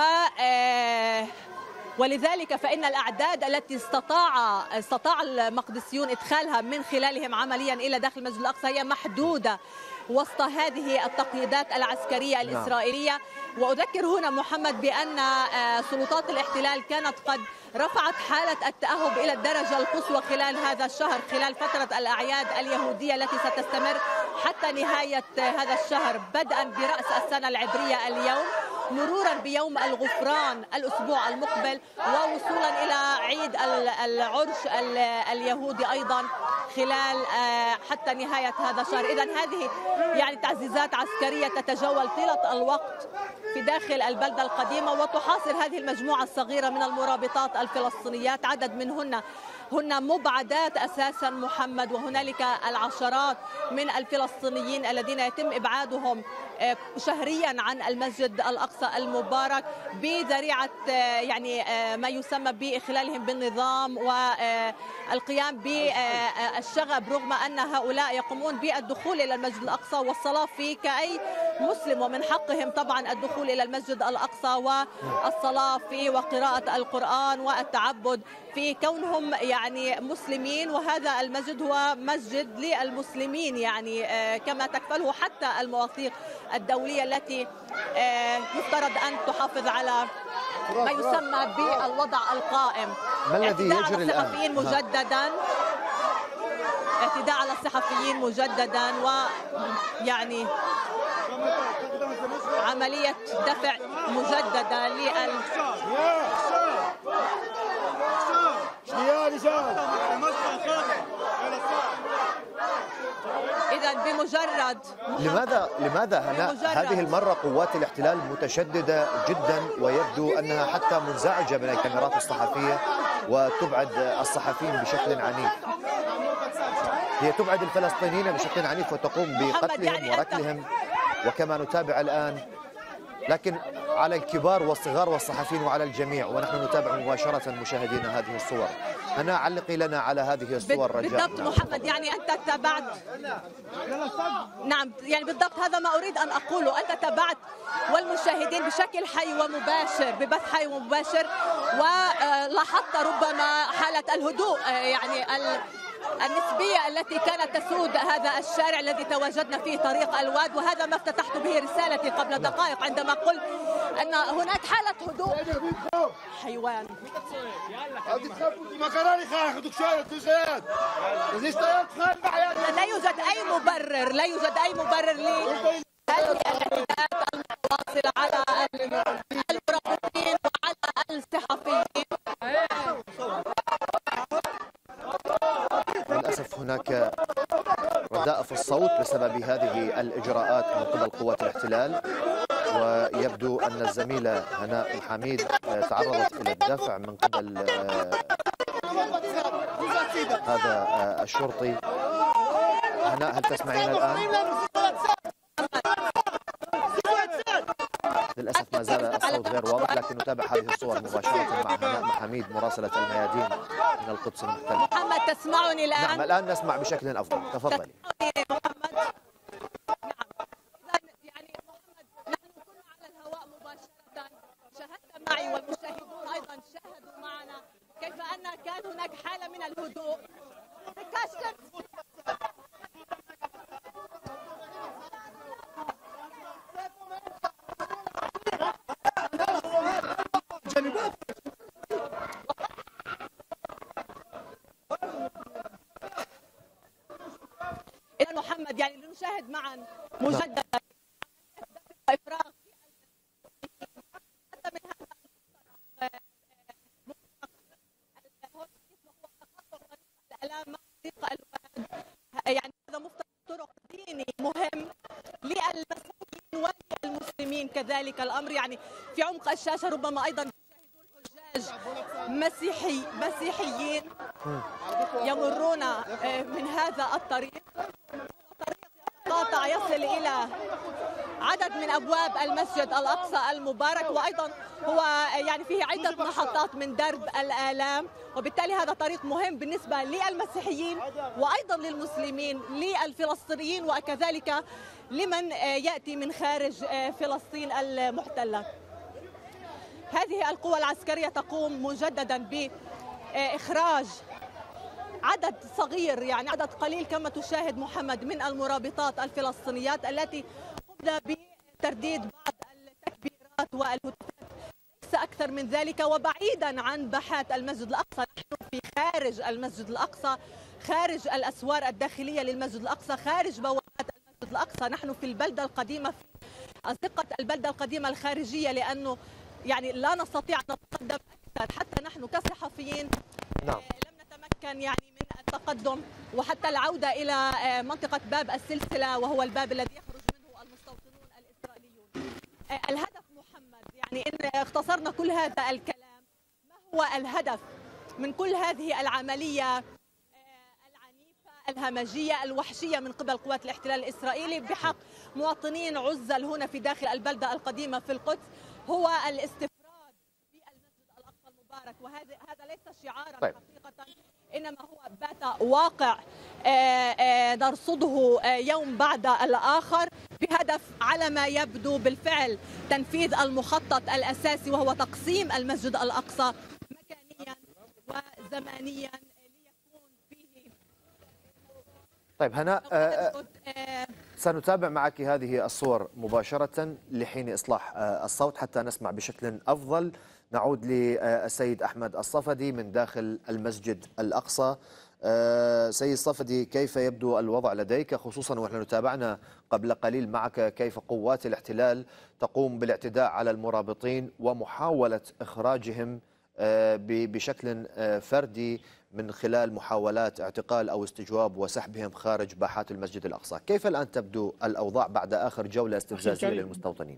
ولذلك فإن الأعداد التي استطاع استطاع المقدسيون إدخالها من خلالهم عمليا إلى داخل المسجد الأقصى هي محدودة وسط هذه التقييدات العسكرية الإسرائيلية. وأذكر هنا محمد بأن سلطات الاحتلال كانت قد رفعت حالة التأهب إلى الدرجة القصوى خلال هذا الشهر، خلال فترة الأعياد اليهودية التي ستستمر حتى نهاية هذا الشهر، بدءا برأس السنة العبرية اليوم، مرورا بيوم الغفران الأسبوع المقبل، ووصولا إلى عيد العرش اليهودي أيضا خلال حتى نهاية هذا الشهر. إذن هذه يعني تعزيزات عسكرية تتجول طيلة الوقت في داخل البلدة القديمة، وتحاصر هذه المجموعة الصغيرة من المرابطات الفلسطينيات، عدد منهن هن مبعدات أساسا محمد، وهنالك العشرات من الفلسطينيين الذين يتم إبعادهم شهريا عن المسجد الأقصى المبارك بذريعة يعني ما يسمى بإخلالهم بالنظام والقيام بالشغب، رغم أن هؤلاء يقومون بالدخول إلى المسجد الأقصى والصلاة فيه كأي مسلم، ومن حقهم طبعا الدخول إلى المسجد الأقصى والصلاة فيه وقراءة القرآن والتعبد فيه، كونهم يعني مسلمين، وهذا المسجد هو مسجد للمسلمين يعني كما تكفله حتى المواثيق الدولية التي يفترض أن تحافظ على ما يسمى بالوضع القائم. ما الذي يجري الآن؟ مجددا اعتداء على الصحفيين مجددا، ويعني عملية دفع مجددة لل إذا بمجرد لماذا لماذا هنا هذه المرة قوات الاحتلال متشددة جدا، ويبدو أنها حتى منزعجة من الكاميرات الصحفية وتبعد الصحفيين بشكل عنيف. هي تبعد الفلسطينيين بشكل عنيف وتقوم بقتلهم وركلهم، وكما نتابع الآن، لكن على الكبار والصغار والصحفيين وعلى الجميع، ونحن نتابع مباشرة مشاهدينا هذه الصور. أنا علقي لنا على هذه الصور رجاء. بالضبط محمد، يعني أنت تابعت. نعم يعني بالضبط هذا ما أريد أن أقوله، أنت تابعت والمشاهدين بشكل حي ومباشر، ببث حي ومباشر، ولاحظت ربما حالة الهدوء يعني النسبية التي كانت تسود هذا الشارع الذي تواجدنا فيه طريق الواد، وهذا ما افتتحت به رسالتي قبل دقائق عندما قلت أن هناك حالة هدوء. حيوان لا يوجد أي مبرر، لا يوجد أي مبرر لهذه الاعتداءات المتواصلة على المرابطين وعلى الصحفيين. للأسف هناك رداء في الصوت بسبب هذه الإجراءات من قبل قوات الاحتلال، ويبدو أن الزميلة هناء الحميد تعرضت إلى الدفع من قبل هذا الشرطي. هناء هل تسمعين الآن؟ للأسف ما زال الصوت غير واضح، لكن نتابع هذه الصور مباشرة مع هناء حميد مراسلة الميادين من القدس المحتلة. محمد تسمعني الآن؟ نعم الآن نسمع بشكل أفضل، تفضلي. محمد. نعم إذا يعني محمد نحن كنا على الهواء مباشرة، شاهدت معي والمشاهدون أيضا شاهدوا معنا كيف أن كان هناك حالة من الهدوء. إذا محمد يعني لنشاهد معا مجددا إفراغ حتى من هذا الآلام طريق الواد، يعني هذا مفترض طرق ديني مهم للمسيحيين وللمسلمين كذلك الأمر. يعني في عمق الشاشة ربما أيضا تشاهدون حجاج مسيحي مسيحيين يمرون من هذا الطريق، طريق يتقاطع يصل إلى عدد من أبواب المسجد الأقصى المبارك، وأيضا هو يعني فيه عدة محطات من درب الآلام، وبالتالي هذا طريق مهم بالنسبة للمسيحيين وأيضا للمسلمين للفلسطينيين وكذلك لمن يأتي من خارج فلسطين المحتلة. هذه القوى العسكرية تقوم مجددا بإخراج عدد صغير، يعني عدد قليل كما تشاهد محمد، من المرابطات الفلسطينيات التي قمنا بترديد بعض التكبيرات والهتافات، ليس أكثر من ذلك. وبعيدا عن باحات المسجد الأقصى، نحن في خارج المسجد الأقصى، خارج الأسوار الداخلية للمسجد الأقصى، خارج بوابات المسجد الأقصى. نحن في البلدة القديمة، في أزقة البلدة القديمة الخارجية، لأنه يعني لا نستطيع أن نتقدم أكثر حتى نحن كصحفيين. نعم. لم نتمكن يعني من التقدم وحتى العودة إلى منطقة باب السلسلة، وهو الباب الذي يخرج منه المستوطنون الإسرائيليون. الهدف محمد، يعني إن اختصرنا كل هذا الكلام، ما هو الهدف من كل هذه العملية العنيفة الهمجية الوحشية من قبل قوات الاحتلال الإسرائيلي بحق مواطنين عزل هنا في داخل البلدة القديمة في القدس؟ هو الاستفراد في المسجد الأقصى المبارك، وهذا هذا ليس شعارا طيب. حقيقة، إنما هو بات واقع نرصده يوم بعد الآخر بهدف على ما يبدو بالفعل تنفيذ المخطط الأساسي، وهو تقسيم المسجد الأقصى مكانيا وزمانيا ليكون فيه. طيب هناء، سنتابع معك هذه الصور مباشرة لحين إصلاح الصوت حتى نسمع بشكل أفضل. نعود للسيد أحمد الصفدي من داخل المسجد الأقصى. سيد صفدي، كيف يبدو الوضع لديك، خصوصا ونحن تابعنا قبل قليل معك كيف قوات الاحتلال تقوم بالاعتداء على المرابطين ومحاولة إخراجهم بشكل فردي من خلال محاولات اعتقال أو استجواب وسحبهم خارج باحات المسجد الأقصى. كيف الآن تبدو الأوضاع بعد آخر جولة استفزازية للمستوطنين؟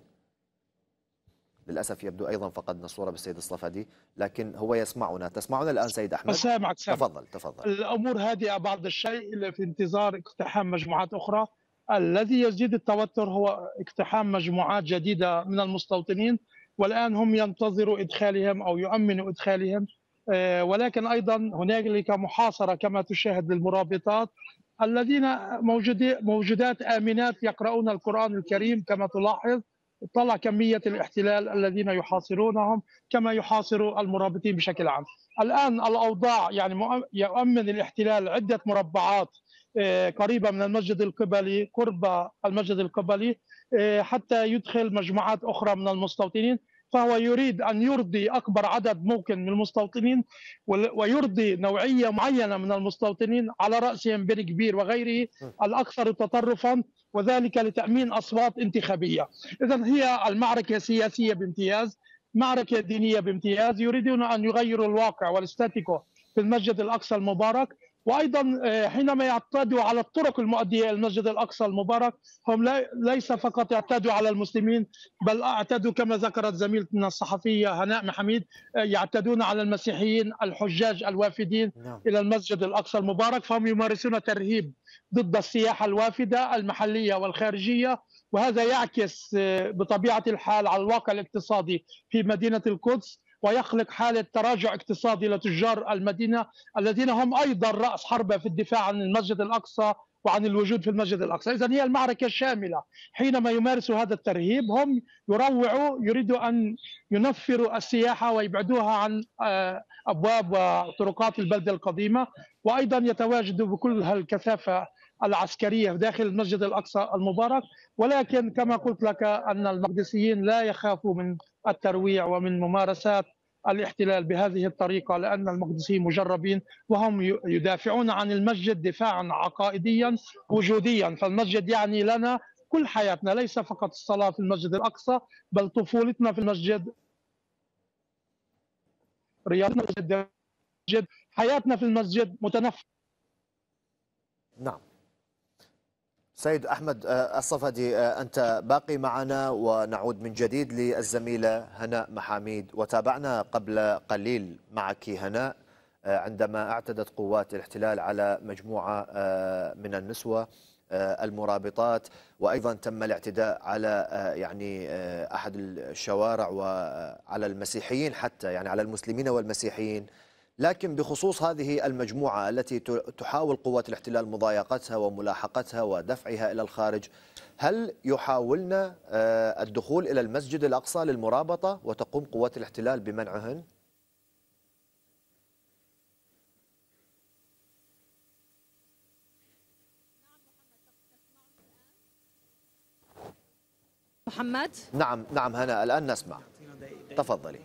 للأسف يبدو أيضا فقدنا الصورة بالسيد الصفدي، لكن هو يسمعنا. تسمعنا الآن سيد أحمد؟ سامعك سامع. تفضل تفضل. الأمور هادئة بعض الشيء في انتظار اقتحام مجموعات أخرى. الذي يزيد التوتر هو اقتحام مجموعات جديدة من المستوطنين، والآن هم ينتظروا إدخالهم أو يؤمنوا إدخالهم، ولكن أيضا هنالك محاصرة كما تشاهد للمرابطات الذين موجودات آمنات يقرؤون القرآن الكريم. كما تلاحظ طلع كمية الاحتلال الذين يحاصرونهم كما يحاصر المرابطين بشكل عام. الآن الأوضاع يعني يؤمن الاحتلال عدة مربعات قريبة من المسجد القبلي، قرب المسجد القبلي، حتى يدخل مجموعات أخرى من المستوطنين. فهو يريد أن يرضي أكبر عدد ممكن من المستوطنين ويرضي نوعية معينة من المستوطنين، على رأسهم بن كبير وغيره الأكثر تطرفا، وذلك لتأمين أصوات انتخابية. إذن هي المعركة سياسية بامتياز، معركة دينية بامتياز. يريدون أن يغيروا الواقع والاستاتيكو في المسجد الأقصى المبارك. وأيضا حينما يعتدوا على الطرق المؤدية إلى المسجد الأقصى المبارك، هم ليس فقط يعتدوا على المسلمين، بل اعتدوا كما ذكرت زميلتنا الصحفية هناء محميد، يعتدون على المسيحيين الحجاج الوافدين نعم. إلى المسجد الأقصى المبارك. فهم يمارسون ترهيب ضد السياحة الوافدة المحلية والخارجية، وهذا يعكس بطبيعة الحال على الواقع الاقتصادي في مدينة القدس، ويخلق حالة تراجع اقتصادي لتجار المدينة الذين هم أيضا رأس حربة في الدفاع عن المسجد الأقصى وعن الوجود في المسجد الأقصى. إذن هي المعركة شاملة. حينما يمارسوا هذا الترهيب هم يروعوا، يريدوا أن ينفروا السياحة ويبعدوها عن أبواب وطرقات البلدة القديمة، وأيضا يتواجدوا بكل هالكثافة العسكرية داخل المسجد الأقصى المبارك. ولكن كما قلت لك أن المقدسيين لا يخافوا من الترويع ومن ممارسات الاحتلال بهذه الطريقة، لأن المقدسيين مجربين وهم يدافعون عن المسجد دفاعا عقائديا وجوديا. فالمسجد يعني لنا كل حياتنا، ليس فقط الصلاة في المسجد الأقصى، بل طفولتنا في المسجد، رياضتنا في المسجد، حياتنا في المسجد متنفس. نعم. سيد أحمد الصفدي، أنت باقي معنا ونعود من جديد للزميلة هناء محاميد. وتابعنا قبل قليل معك هناء عندما اعتدت قوات الاحتلال على مجموعة من النسوة المرابطات، وأيضا تم الاعتداء على يعني أحد الشوارع وعلى المسيحيين، حتى يعني على المسلمين والمسيحيين. لكن بخصوص هذه المجموعة التي تحاول قوات الاحتلال مضايقتها وملاحقتها ودفعها إلى الخارج، هل يحاولن الدخول إلى المسجد الأقصى للمرابطة وتقوم قوات الاحتلال بمنعهن؟ محمد؟ نعم نعم هنا الآن نسمع، تفضلي.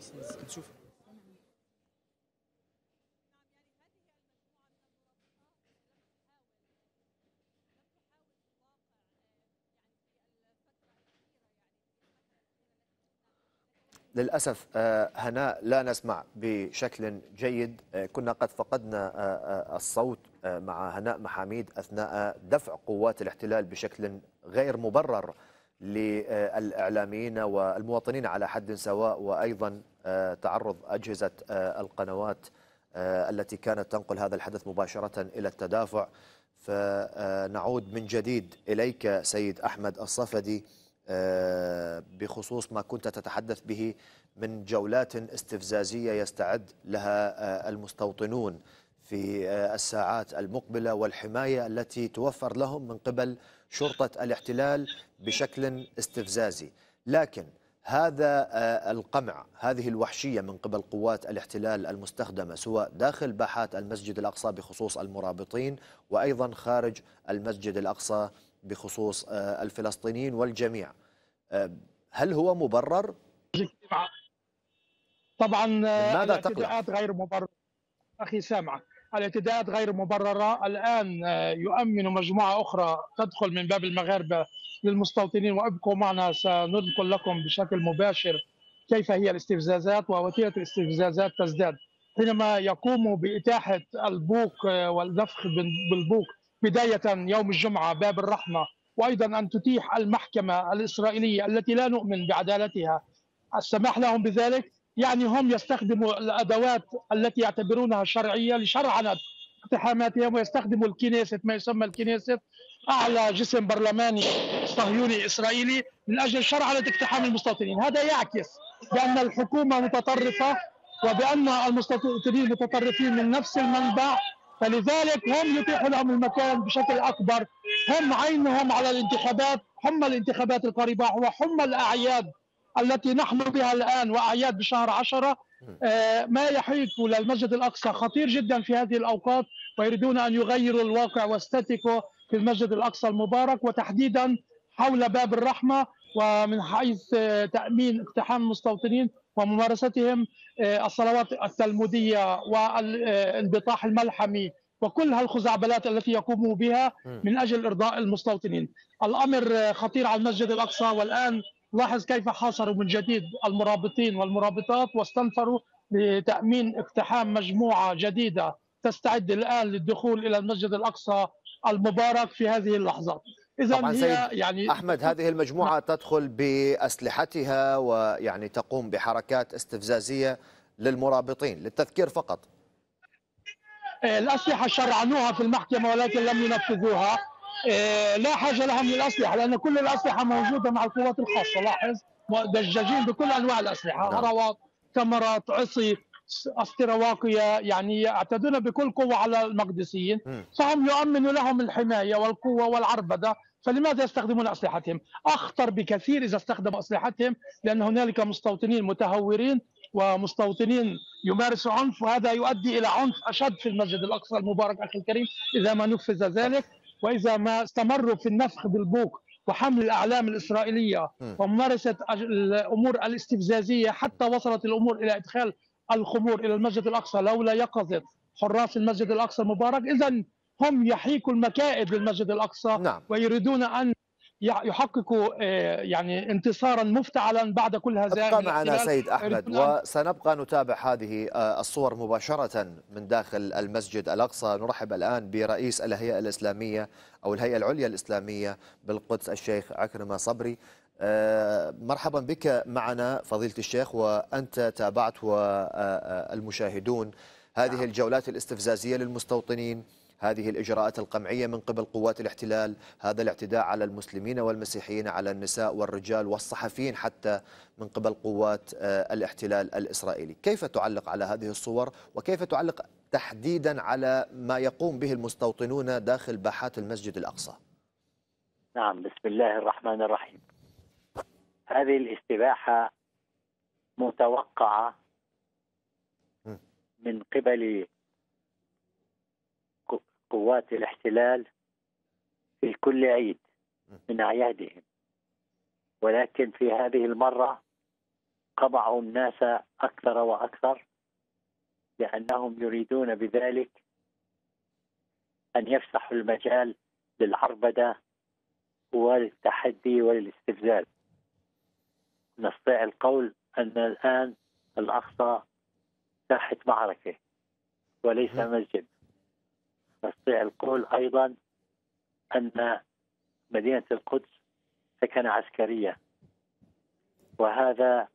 للأسف هناء لا نسمع بشكل جيد. كنا قد فقدنا الصوت مع هناء محاميد أثناء دفع قوات الاحتلال بشكل غير مبرر للإعلاميين والمواطنين على حد سواء، وأيضا تعرض أجهزة القنوات التي كانت تنقل هذا الحدث مباشرة إلى التدافع. فنعود من جديد إليك سيد أحمد الصفدي بخصوص ما كنت تتحدث به من جولات استفزازية يستعد لها المستوطنون في الساعات المقبلة، والحماية التي توفر لهم من قبل شرطة الاحتلال بشكل استفزازي. لكن هذا القمع، هذه الوحشية من قبل قوات الاحتلال المستخدمة سواء داخل باحات المسجد الأقصى بخصوص المرابطين، وأيضا خارج المسجد الأقصى بخصوص الفلسطينيين والجميع، هل هو مبرر؟ طبعا ماذا تقلق؟ غير مبرر أخي سامع. الاعتداءات غير مبررة. الآن يؤمن مجموعة أخرى تدخل من باب المغاربة للمستوطنين، وابقوا معنا سننقل لكم بشكل مباشر كيف هي الاستفزازات، ووتيرة الاستفزازات تزداد حينما يقوموا بإتاحة البوق والنفخ بالبوق بداية يوم الجمعة باب الرحمة، وأيضا أن تتيح المحكمة الإسرائيلية التي لا نؤمن بعدالتها السماح لهم بذلك. يعني هم يستخدموا الأدوات التي يعتبرونها شرعية لشرعنة اقتحاماتهم، ويستخدموا الكنيست، ما يسمى الكنيست أعلى جسم برلماني صهيوني إسرائيلي، من أجل شرعنة اقتحام المستوطنين. هذا يعكس بأن الحكومة متطرفة وبأن المستوطنين متطرفين من نفس المنبع، فلذلك هم يتيحوا لهم المكان بشكل أكبر. هم عينهم على الانتخابات، هم الانتخابات القريبة وهم الأعياد التي نحن بها الآن، وأعياد بشهر عشرة. ما يحيك للمسجد الأقصى خطير جدا في هذه الأوقات، ويريدون أن يغيروا الواقع واستاتيكو في المسجد الأقصى المبارك، وتحديدا حول باب الرحمة، ومن حيث تأمين اقتحام المستوطنين وممارستهم الصلوات التلمودية والانبطاح الملحمي وكل هالخزعبلات التي يقوموا بها من أجل إرضاء المستوطنين. الأمر خطير على المسجد الأقصى. والآن لاحظ كيف حاصروا من جديد المرابطين والمرابطات، واستنفروا لتأمين اقتحام مجموعة جديدة تستعد الآن للدخول إلى المسجد الأقصى المبارك في هذه اللحظات. إذا هي يعني أحمد هذه المجموعة تدخل بأسلحتها ويعني تقوم بحركات استفزازية للمرابطين. للتذكير فقط، الأسلحة شرعنوها في المحكمة ولكن لم ينفذوها. لا حاجة لهم للأسلحة، لأن كل الأسلحة موجودة مع القوات الخاصة. لاحظ دجاجين بكل أنواع الأسلحة، هروات، كاميرات، عصي، أسطرة واقية، يعني يعتدون بكل قوة على المقدسيين، فهم يؤمنوا لهم الحماية والقوة والعربدة. فلماذا يستخدمون أسلحتهم؟ أخطر بكثير إذا استخدموا أسلحتهم، لأن هنالك مستوطنين متهورين ومستوطنين يمارسوا عنف، وهذا يؤدي إلى عنف أشد في المسجد الأقصى المبارك أخي الكريم إذا ما نفذ ذلك، وإذا ما استمروا في النفخ بالبوق وحمل الأعلام الإسرائيلية وممارسة الأمور الاستفزازية، حتى وصلت الأمور إلى إدخال الخمور إلى المسجد الأقصى لولا يقظة حراس المسجد الأقصى المبارك. إذن هم يحيكوا المكائد للمسجد الأقصى. نعم. ويريدون أن يحققوا يعني انتصارا مفتعلا بعد كل هذا. ابقى معنا سيد أحمد، وسنبقى نتابع هذه الصور مباشرة من داخل المسجد الأقصى. نرحب الآن برئيس الهيئة الإسلامية أو الهيئة العليا الإسلامية بالقدس الشيخ عكرمة صبري. مرحبا بك معنا فضيلة الشيخ. وأنت تابعت والمشاهدون هذه الجولات الاستفزازية للمستوطنين، هذه الإجراءات القمعية من قبل قوات الاحتلال، هذا الاعتداء على المسلمين والمسيحيين، على النساء والرجال والصحفيين حتى من قبل قوات الاحتلال الإسرائيلي. كيف تعلق على هذه الصور، وكيف تعلق تحديدا على ما يقوم به المستوطنون داخل باحات المسجد الأقصى؟ نعم، بسم الله الرحمن الرحيم. هذه الاستباحة متوقعة من قبل قوات الاحتلال في كل عيد من أعيادهم، ولكن في هذه المرة قمعوا الناس أكثر وأكثر، لأنهم يريدون بذلك أن يفسحوا المجال للعربدة والتحدي والاستفزاز. نستطيع القول أن الآن الأقصى ساحة معركة وليس مسجد. نستطيع القول أيضا أن مدينة القدس سكنة عسكرية، وهذا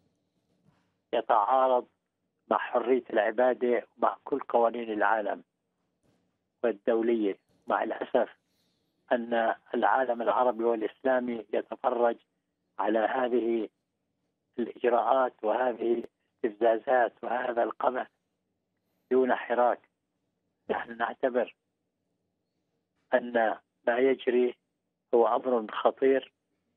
يتعارض مع حرية العبادة ومع كل قوانين العالم والدولية. مع الأسف أن العالم العربي والإسلامي يتفرج على هذه الإجراءات وهذه الاستفزازات وهذا القمع دون حراك. نحن نعتبر أن ما يجري هو أمر خطير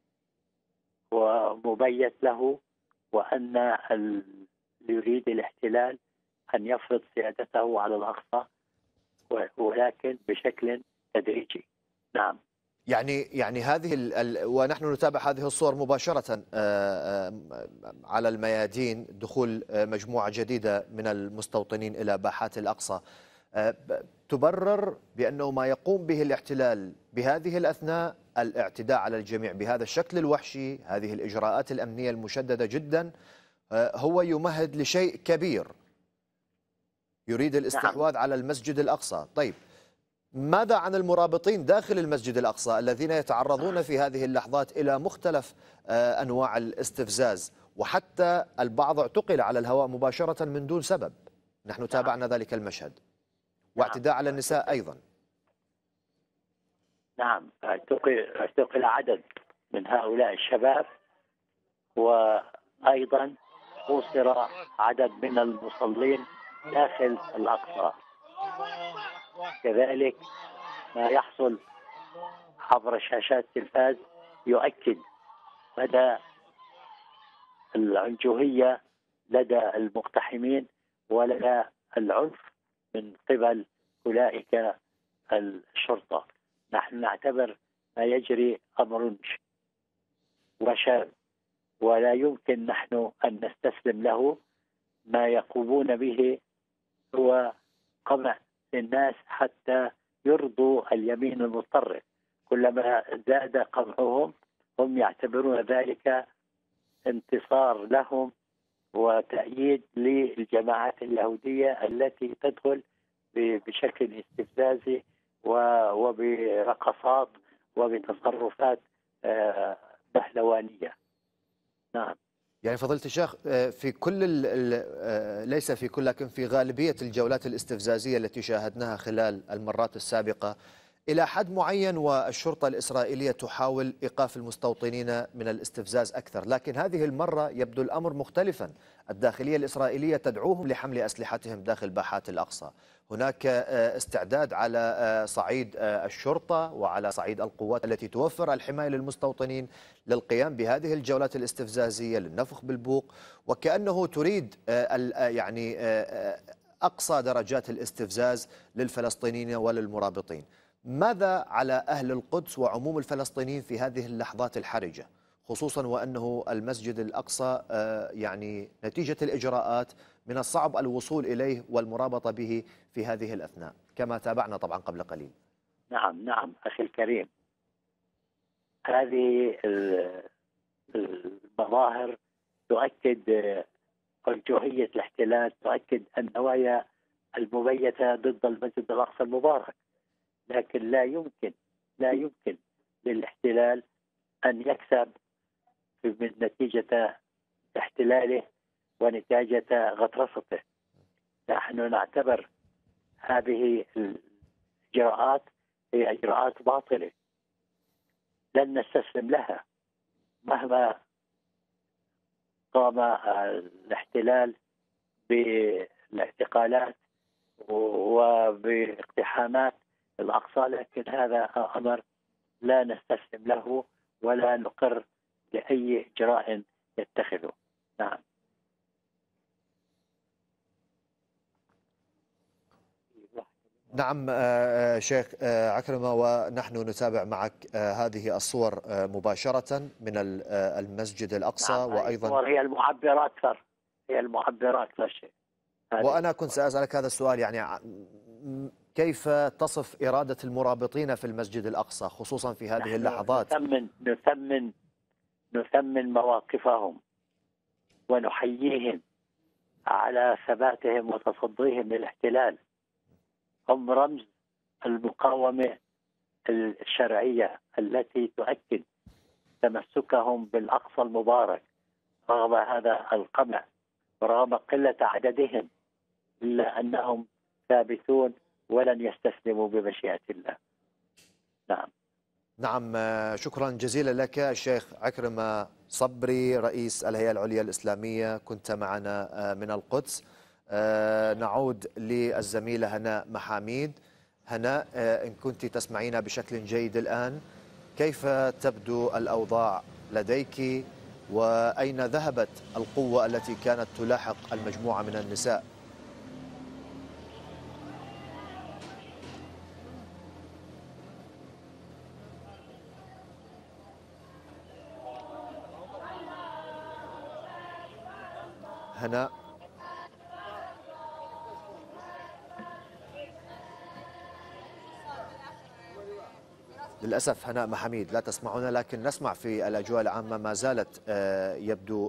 ومبيت له، وأن اللي يريد الاحتلال أن يفرض سيادته على الأقصى، ولكن بشكل تدريجي. نعم. يعني يعني هذه ال ال ونحن نتابع هذه الصور مباشرة على الميادين، دخول مجموعة جديدة من المستوطنين إلى باحات الأقصى. تبرر بأنه ما يقوم به الاحتلال بهذه الأثناء الاعتداء على الجميع بهذا الشكل الوحشي، هذه الإجراءات الأمنية المشددة جدا، هو يمهد لشيء كبير، يريد الاستحواذ على المسجد الأقصى. طيب ماذا عن المرابطين داخل المسجد الأقصى الذين يتعرضون في هذه اللحظات إلى مختلف أنواع الاستفزاز، وحتى البعض اعتقل على الهواء مباشرة من دون سبب؟ نحن تابعنا ذلك المشهد. واعتداء على النساء أيضا. نعم، اعتقل اعتقل عدد من هؤلاء الشباب، وأيضا أوصر عدد من المصلين داخل الأقصى. كذلك ما يحصل عبر شاشات التلفاز يؤكد مدى العنجهية لدى المقتحمين ولدى العنف من قبل أولئك الشرطة. نحن نعتبر ما يجري أمر وشاذ، ولا يمكن نحن أن نستسلم له. ما يقومون به هو قمع الناس حتى يرضوا اليمين المتطرف. كلما زاد قمعهم هم يعتبرون ذلك انتصار لهم وتأييد للجماعات اليهودية التي تدخل بشكل استفزازي وبرقصات وبتصرفات بهلوانية. نعم. يعني فضيلة الشيخ، في كل ليس في كل لكن في غالبية الجولات الاستفزازية التي شاهدناها خلال المرات السابقة إلى حد معين والشرطة الإسرائيلية تحاول إيقاف المستوطنين من الاستفزاز أكثر، لكن هذه المرة يبدو الأمر مختلفا. الداخلية الإسرائيلية تدعوهم لحمل أسلحتهم داخل باحات الأقصى. هناك استعداد على صعيد الشرطة وعلى صعيد القوات التي توفر الحماية للمستوطنين للقيام بهذه الجولات الاستفزازية للنفخ بالبوق، وكأنه تريد يعني أقصى درجات الاستفزاز للفلسطينيين وللمرابطين. ماذا على أهل القدس وعموم الفلسطينيين في هذه اللحظات الحرجة، خصوصا وأنه المسجد الأقصى يعني نتيجة الإجراءات من الصعب الوصول إليه والمرابطة به في هذه الأثناء كما تابعنا طبعا قبل قليل؟ نعم نعم أخي الكريم، هذه المظاهر تؤكد أرجوحية الاحتلال، تؤكد النوايا المبيتة ضد المسجد الأقصى المبارك. لكن لا يمكن لا يمكن للاحتلال أن يكسب من نتيجة احتلاله ونتيجة غطرسته. نحن نعتبر هذه الإجراءات هي إجراءات باطلة، لن نستسلم لها مهما قام الاحتلال بالاعتقالات وباقتحامات الأقصى، لكن هذا أمر لا نستسلم له ولا نقر لأي إجراء يتخذه. نعم. نعم شيخ عكرمة، ونحن نتابع معك هذه الصور مباشرة من المسجد الأقصى. نعم. وأيضا الصور هي المعبرة أكثر، هي المعبرة أكثر شيء. وأنا كنت سأسألك هذا السؤال، يعني كيف تصف إرادة المرابطين في المسجد الأقصى خصوصا في هذه اللحظات؟ نثمن نثمن نثمن مواقفهم ونحييهم على ثباتهم وتصديهم للاحتلال. هم رمز المقاومة الشرعية التي تؤكد تمسكهم بالأقصى المبارك رغم هذا القمع ورغم قلة عددهم، إلا أنهم ثابتون ولن يستسلموا بمشيئة الله. نعم. نعم، شكرا جزيلا لك الشيخ عكرمة صبري رئيس الهيئة العليا الإسلامية، كنت معنا من القدس. نعود للزميلة هناء محاميد. هناء، إن كنت تسمعينا بشكل جيد الآن، كيف تبدو الأوضاع لديك وأين ذهبت القوة التي كانت تلاحق المجموعة من النساء؟ هناء. للأسف هناء محاميد لا تسمعنا، لكن نسمع في الأجواء العامة ما زالت يبدو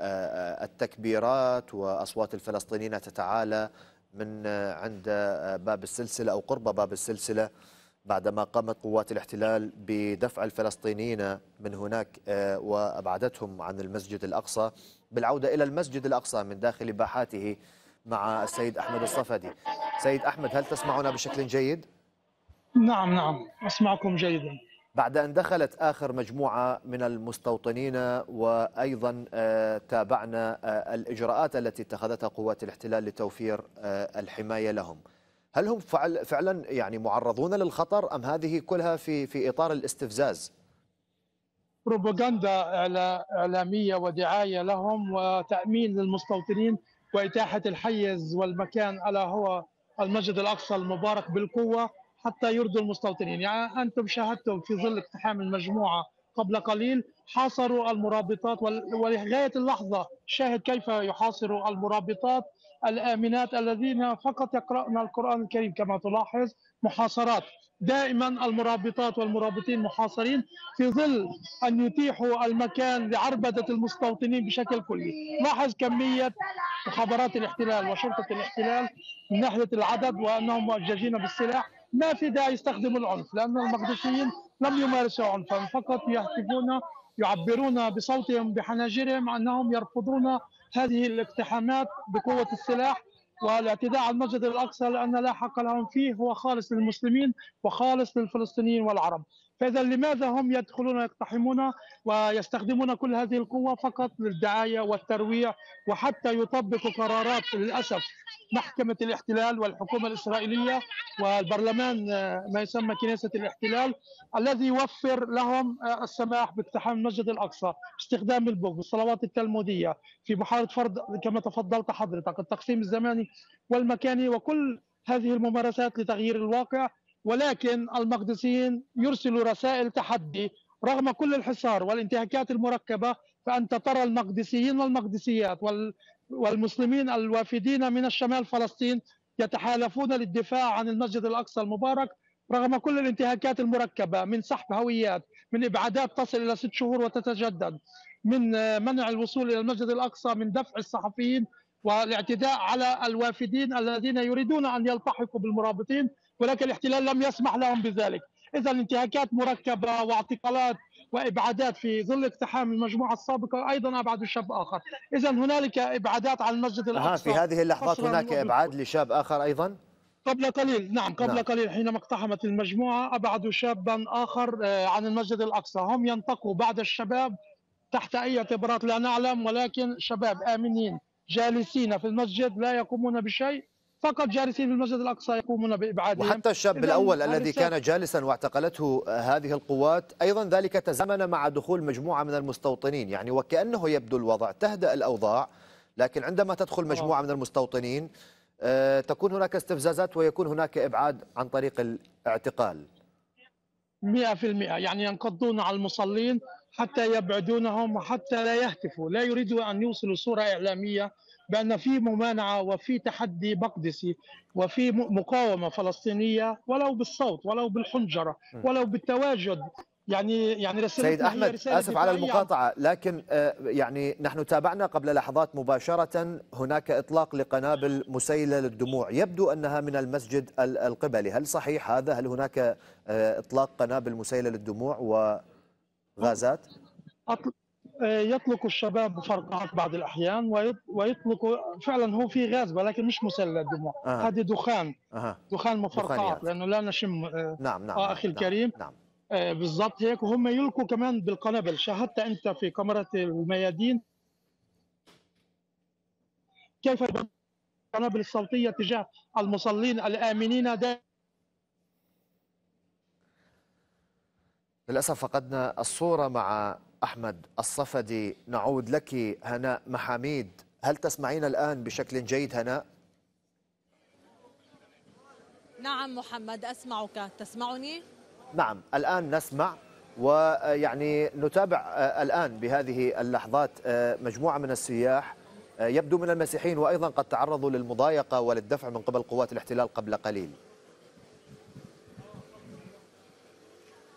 التكبيرات وأصوات الفلسطينيين تتعالى من عند باب السلسلة أو قرب باب السلسلة، بعدما قامت قوات الاحتلال بدفع الفلسطينيين من هناك وأبعدتهم عن المسجد الأقصى بالعودة إلى المسجد الأقصى من داخل باحاته مع السيد أحمد الصفدي. سيد أحمد، هل تسمعنا بشكل جيد؟ نعم نعم أسمعكم جيدا. بعد أن دخلت آخر مجموعة من المستوطنين وأيضا تابعنا الإجراءات التي اتخذتها قوات الاحتلال لتوفير الحماية لهم، هل هم فعلا يعني معرضون للخطر أم هذه كلها في في إطار الاستفزاز؟ بروباغندا إعلامية ودعاية لهم وتأمين للمستوطنين وإتاحة الحيز والمكان ألا هو المسجد الأقصى المبارك بالقوة حتى يرضوا المستوطنين. يعني أنتم شاهدتم في ظل اقتحام المجموعة قبل قليل حاصروا المرابطات، ولغاية اللحظة شاهد كيف يحاصروا المرابطات الآمنات الذين فقط يقرأن القرآن الكريم. كما تلاحظ محاصرات دائما، المرابطات والمرابطين محاصرين في ظل أن يتيحوا المكان لعربدة المستوطنين بشكل كلي. لاحظ كمية مخابرات الاحتلال وشرطة الاحتلال من ناحية العدد وأنهم مؤججين بالسلاح. ما في داعي يستخدموا العنف لأن المقدسيين لم يمارسوا عنفا، فقط يهتفون يعبرون بصوتهم بحناجرهم أنهم يرفضون هذه الاقتحامات بقوة السلاح والاعتداء على المسجد الأقصى، لأن لا حق لهم فيه، هو خالص للمسلمين وخالص للفلسطينيين والعرب. فإذا لماذا هم يدخلون يقتحمون ويستخدمون كل هذه القوة؟ فقط للدعاية والترويع، وحتى يطبقوا قرارات للأسف محكمة الاحتلال والحكومة الإسرائيلية والبرلمان ما يسمى كنيسة الاحتلال، الذي يوفر لهم السماح باقتحام المسجد الأقصى باستخدام البوق بالصلوات التلمودية في محاولة فرض كما تفضلت حضرتك التقسيم الزماني والمكاني وكل هذه الممارسات لتغيير الواقع. ولكن المقدسيين يرسلوا رسائل تحدي رغم كل الحصار والانتهاكات المركبة. فأنت ترى المقدسيين والمقدسيات والمسلمين الوافدين من الشمال فلسطين يتحالفون للدفاع عن المسجد الأقصى المبارك رغم كل الانتهاكات المركبة، من سحب هويات، من إبعادات تصل إلى ست شهور وتتجدد، من منع الوصول إلى المسجد الأقصى، من دفع الصحفيين والاعتداء على الوافدين الذين يريدون أن يلتحقوا بالمرابطين، ولكن الاحتلال لم يسمح لهم بذلك. إذا انتهاكات مركبة واعتقالات وإبعادات في ظل اقتحام المجموعة السابقة، أيضا أبعدوا شاب آخر. إذا هنالك إبعادات على المسجد الأقصى. في هذه اللحظات هناك إبعاد لشاب آخر أيضا؟ قبل قليل نعم قبل نعم. قليل حينما اقتحمت المجموعة أبعدوا شابا آخر عن المسجد الأقصى. هم ينتقوا بعد الشباب تحت أي اعتبارات لا نعلم، ولكن شباب آمنين جالسين في المسجد لا يقومون بشيء، فقط جالسين في المسجد الأقصى يقومون بإبعادهم. وحتى الشاب الأول الذي كان جالسا واعتقلته هذه القوات أيضا ذلك تزامن مع دخول مجموعة من المستوطنين، يعني وكأنه يبدو الوضع تهدأ الأوضاع، لكن عندما تدخل مجموعة من المستوطنين تكون هناك استفزازات ويكون هناك إبعاد عن طريق الاعتقال. مئة في المئة يعني ينقضون على المصلين حتى يبعدونهم وحتى لا يهتفوا، لا يريدوا أن يوصلوا صورة إعلامية بأن في ممانعة وفي تحدي مقدسي وفي مقاومة فلسطينية، ولو بالصوت ولو بالحنجرة ولو بالتواجد. يعني يعني سيد أحمد آسف على المقاطعة، لكن يعني نحن تابعنا قبل لحظات مباشرة هناك إطلاق لقنابل مسيلة للدموع، يبدو أنها من المسجد القبلي، هل صحيح هذا؟ هل هناك إطلاق قنابل مسيلة للدموع وغازات؟ يطلق الشباب فرقعات بعض الأحيان ويطلق فعلا، هو في غاز ولكن مش مسيل للدموع. أه. هذه دخان أه. دخان مفرقعات لأنه لا نشم. نعم نعم آه أخي نعم الكريم نعم. آه بالضبط هيك. وهم يلقوا كمان بالقنابل، شاهدت أنت في كاميرا الميادين كيف القنابل الصوتية تجاه المصلين الآمنين. دا للأسف فقدنا الصورة مع أحمد الصفدي. نعود لك هناء محاميد، هل تسمعين الآن بشكل جيد هناء؟ نعم محمد أسمعك، تسمعني؟ نعم الآن نسمع، ويعني نتابع الآن بهذه اللحظات مجموعة من السياح يبدو من المسيحيين وأيضا قد تعرضوا للمضايقة وللدفع من قبل قوات الاحتلال قبل قليل.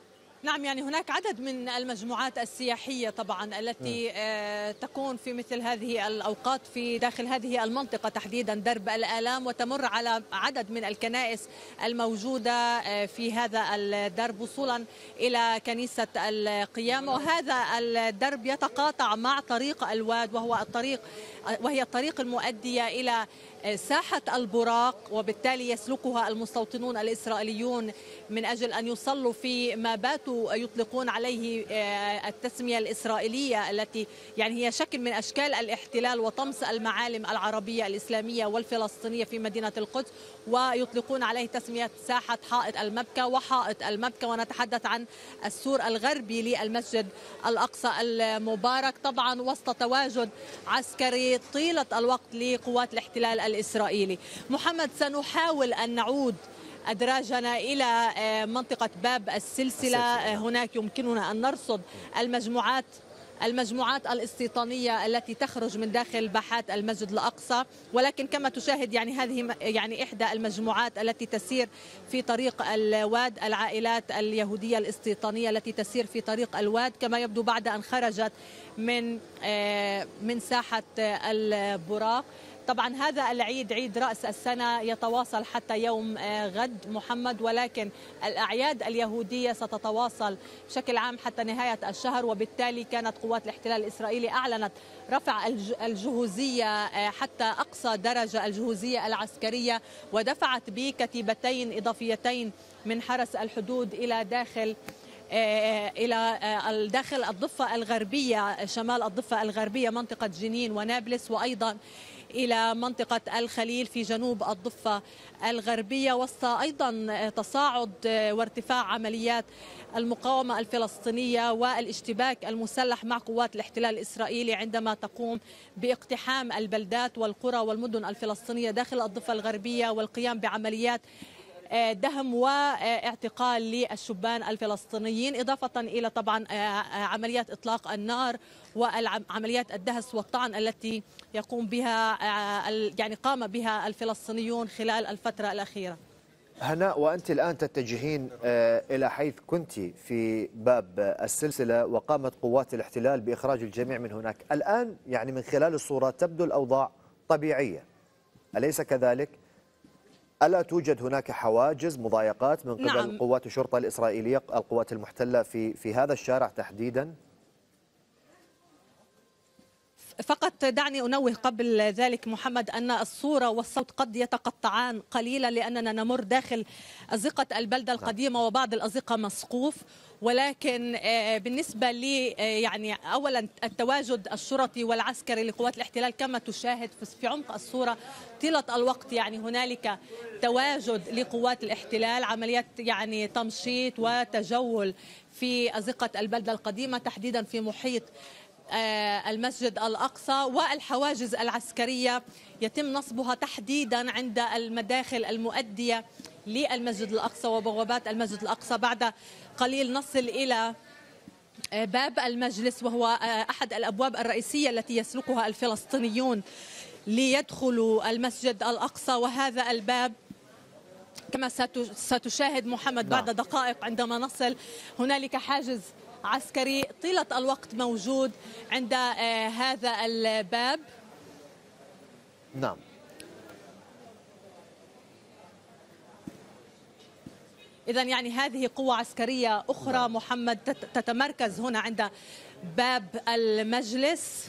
نعم، يعني هناك عدد من المجموعات السياحية طبعا التي آه تكون في مثل هذه الأوقات في داخل هذه المنطقة تحديدا درب الآلام، وتمر على عدد من الكنائس الموجودة آه في هذا الدرب وصولا إلى كنيسة القيامة. وهذا الدرب يتقاطع مع طريق الواد وهو الطريق وهي الطريق المؤدية إلى ساحة البراق، وبالتالي يسلكها المستوطنون الإسرائيليون من أجل أن يصلوا في ما باتوا يطلقون عليه التسمية الإسرائيلية التي يعني هي شكل من أشكال الاحتلال وطمس المعالم العربية الإسلامية والفلسطينية في مدينة القدس، ويطلقون عليه تسمية ساحة حائط المبكى وحائط المبكى. ونتحدث عن السور الغربي للمسجد الأقصى المبارك، طبعا وسط تواجد عسكري طيلة الوقت لقوات الاحتلال الإسرائيلي. محمد، سنحاول أن نعود أدراجنا إلى منطقة باب السلسلة. هناك يمكننا أن نرصد المجموعات المجموعات الاستيطانية التي تخرج من داخل باحات المسجد الأقصى، ولكن كما تشاهد يعني هذه يعني إحدى المجموعات التي تسير في طريق الواد، العائلات اليهودية الاستيطانية التي تسير في طريق الواد كما يبدو بعد أن خرجت من من ساحة البراق. طبعا هذا العيد عيد رأس السنة يتواصل حتى يوم غد محمد، ولكن الأعياد اليهودية ستتواصل بشكل عام حتى نهاية الشهر، وبالتالي كانت قوات الاحتلال الإسرائيلي أعلنت رفع الجهوزية حتى أقصى درجة، الجهوزية العسكرية، ودفعت بكتيبتين إضافيتين من حرس الحدود إلى داخل إلى داخل الضفة الغربية، شمال الضفة الغربية منطقة جنين ونابلس، وأيضا إلى منطقة الخليل في جنوب الضفة الغربية، وسط أيضا تصاعد وارتفاع عمليات المقاومة الفلسطينية والاشتباك المسلح مع قوات الاحتلال الإسرائيلي عندما تقوم باقتحام البلدات والقرى والمدن الفلسطينية داخل الضفة الغربية والقيام بعمليات دهم واعتقال للشبان الفلسطينيين، إضافة إلى طبعا عمليات إطلاق النار وعمليات الدهس والطعن التي يقوم بها يعني قام بها الفلسطينيون خلال الفترة الأخيرة. هناء، وأنت الآن تتجهين إلى حيث كنت في باب السلسلة وقامت قوات الاحتلال بإخراج الجميع من هناك، الآن يعني من خلال الصورة تبدو الأوضاع طبيعية، أليس كذلك؟ ألا توجد هناك حواجز مضايقات من قبل نعم. قوات الشرطة الإسرائيلية القوات المحتلة في في هذا الشارع تحديدا؟ فقط دعني أنوه قبل ذلك محمد أن الصورة والصوت قد يتقطعان قليلا لأننا نمر داخل أزقة البلدة القديمة وبعض الأزقة مسقوف، ولكن بالنسبة لي يعني أولا التواجد الشرطي والعسكري لقوات الاحتلال كما تشاهد في عمق الصورة طيلة الوقت، يعني هنالك تواجد لقوات الاحتلال، عمليات يعني تمشيط وتجول في أزقة البلدة القديمة تحديدا في محيط المسجد الأقصى، والحواجز العسكرية يتم نصبها تحديدا عند المداخل المؤدية للمسجد الأقصى وبوابات المسجد الأقصى. بعد قليل نصل إلى باب المجلس وهو أحد الأبواب الرئيسية التي يسلكها الفلسطينيون ليدخلوا المسجد الأقصى، وهذا الباب كما ستشاهد محمد بعد دقائق عندما نصل هنالك حاجز عسكري طيلة الوقت موجود عند هذا الباب. نعم. إذن يعني هذه قوة عسكرية أخرى نعم. محمد تتمركز هنا عند باب المجلس.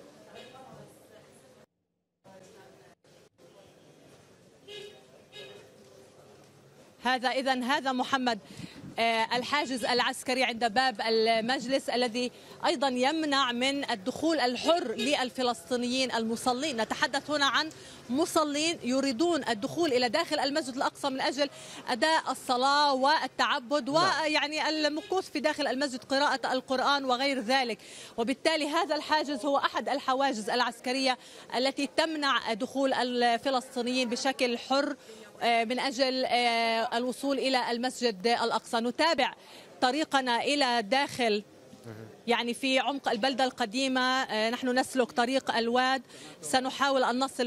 هذا إذن هذا محمد الحاجز العسكري عند باب المجلس الذي أيضا يمنع من الدخول الحر للفلسطينيين المصلين. نتحدث هنا عن مصلين يريدون الدخول إلى داخل المسجد الأقصى من أجل أداء الصلاة والتعبد ويعني المكوث في داخل المسجد، قراءة القرآن وغير ذلك، وبالتالي هذا الحاجز هو أحد الحواجز العسكرية التي تمنع دخول الفلسطينيين بشكل حر من أجل الوصول إلى المسجد الأقصى. نتابع طريقنا إلى داخل يعني في عمق البلدة القديمة، نحن نسلك طريق الواد، سنحاول أن نصل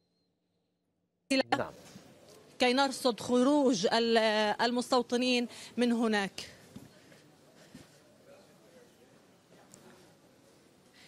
منزلة كي نرصد خروج المستوطنين من هناك.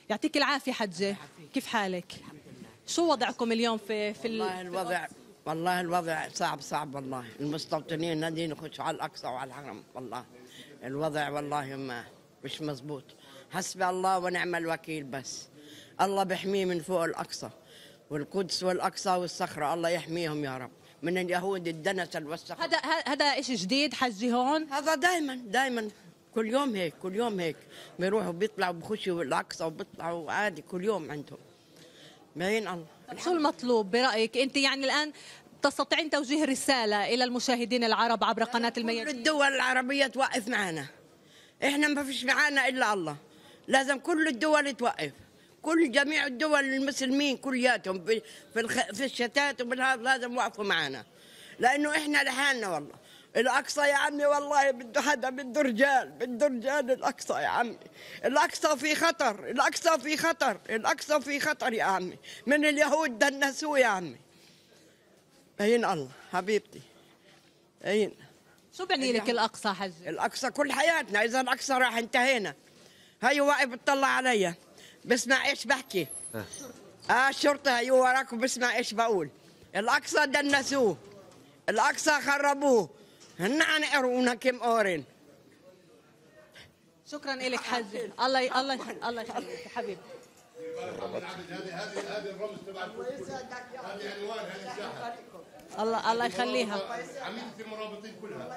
يعطيك العافيه حجه، كيف حالك؟ شو وضعكم اليوم في في والله الوضع والله الوضع صعب صعب والله. المستوطنين نادين يخشوا على الاقصى وعلى الحرم، والله الوضع والله ما مش مزبوط. حسبي الله ونعم الوكيل، بس الله بيحميه من فوق الاقصى والقدس والاقصى والصخره، الله يحميهم يا رب من اليهود الدنس الوسخ. هذا هذا شيء جديد حجي هون؟ هذا دائما دائما كل يوم هيك، كل يوم هيك بيروحوا بيطلعوا بخشوا الاقصى وبيطلعوا عادي كل يوم عندهم. باين الله. شو المطلوب برأيك أنت يعني الآن تستطيعين توجيه رسالة إلى المشاهدين العرب عبر قناة الميادين؟ كل الدول العربية توقف معنا، إحنا ما فيش معنا إلا الله، لازم كل الدول توقف، كل جميع الدول المسلمين كلياتهم في في الشتات وبالهذا لازم يوقفوا معنا، لأنه إحنا لحالنا والله. الأقصى يا عمي والله بده حدا، بده رجال، بده رجال. الأقصى يا عمي، الأقصى في خطر، الأقصى في خطر، الأقصى في خطر يا عمي، من اليهود دنسوه يا عمي. باين الله حبيبتي، باين. شو بعني لك الأقصى حجي؟ الأقصى كل حياتنا، إذا الأقصى راح انتهينا. هي واقف بتطلع علي بسمع إيش بحكي. آه الشرطة هي وراك وبسمع إيش بقول. الأقصى دنسوه، الأقصى خربوه، هن عن قرونا كم أورين. شكرا لك حجي، الله الله الله يخليك حبيبي. هذه الرمز تبع هذه عنوان هذه الساحه. الله الله يخليها. عميدة المرابطين كلها.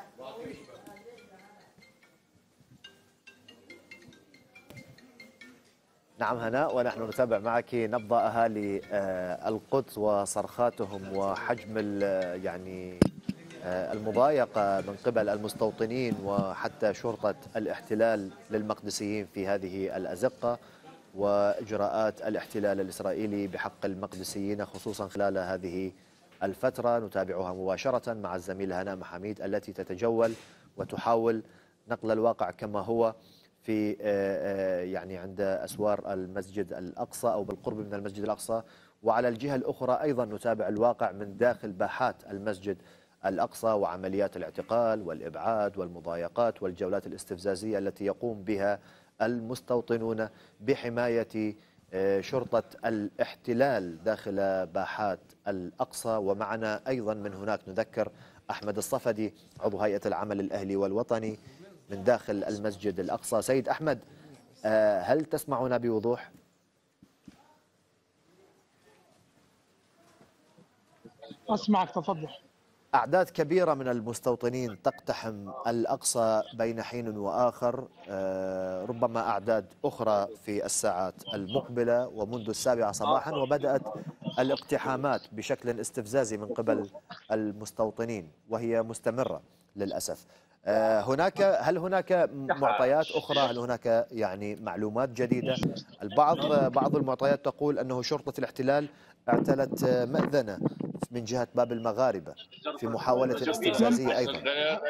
نعم هناء، ونحن نتابع معك نبض أهالي القدس وصرخاتهم وحجم يعني المضايقة من قبل المستوطنين وحتى شرطة الاحتلال للمقدسيين في هذه الأزقة، وإجراءات الاحتلال الإسرائيلي بحق المقدسيين خصوصا خلال هذه الفترة. نتابعها مباشرة مع الزميلة هناء محاميد التي تتجول وتحاول نقل الواقع كما هو في يعني عند أسوار المسجد الأقصى أو بالقرب من المسجد الأقصى. وعلى الجهة الأخرى أيضا نتابع الواقع من داخل باحات المسجد الأقصى وعمليات الاعتقال والإبعاد والمضايقات والجولات الاستفزازية التي يقوم بها المستوطنون بحماية شرطة الاحتلال داخل باحات الأقصى. ومعنا أيضا من هناك نذكر أحمد الصفدي عضو هيئة العمل الأهلي والوطني من داخل المسجد الأقصى. سيد أحمد، هل تسمعنا بوضوح؟ أسمعك، تفضل. أعداد كبيرة من المستوطنين تقتحم الأقصى بين حين وآخر، ربما أعداد أخرى في الساعات المقبلة ومنذ السابعة صباحا، وبدأت الاقتحامات بشكل استفزازي من قبل المستوطنين وهي مستمرة للأسف. هناك هل هناك معطيات أخرى؟ هل هناك يعني معلومات جديدة؟ البعض بعض المعطيات تقول أنه شرطة الاحتلال اعتلت مأذنة من جهة باب المغاربة في محاولة الاستفزازية أيضا.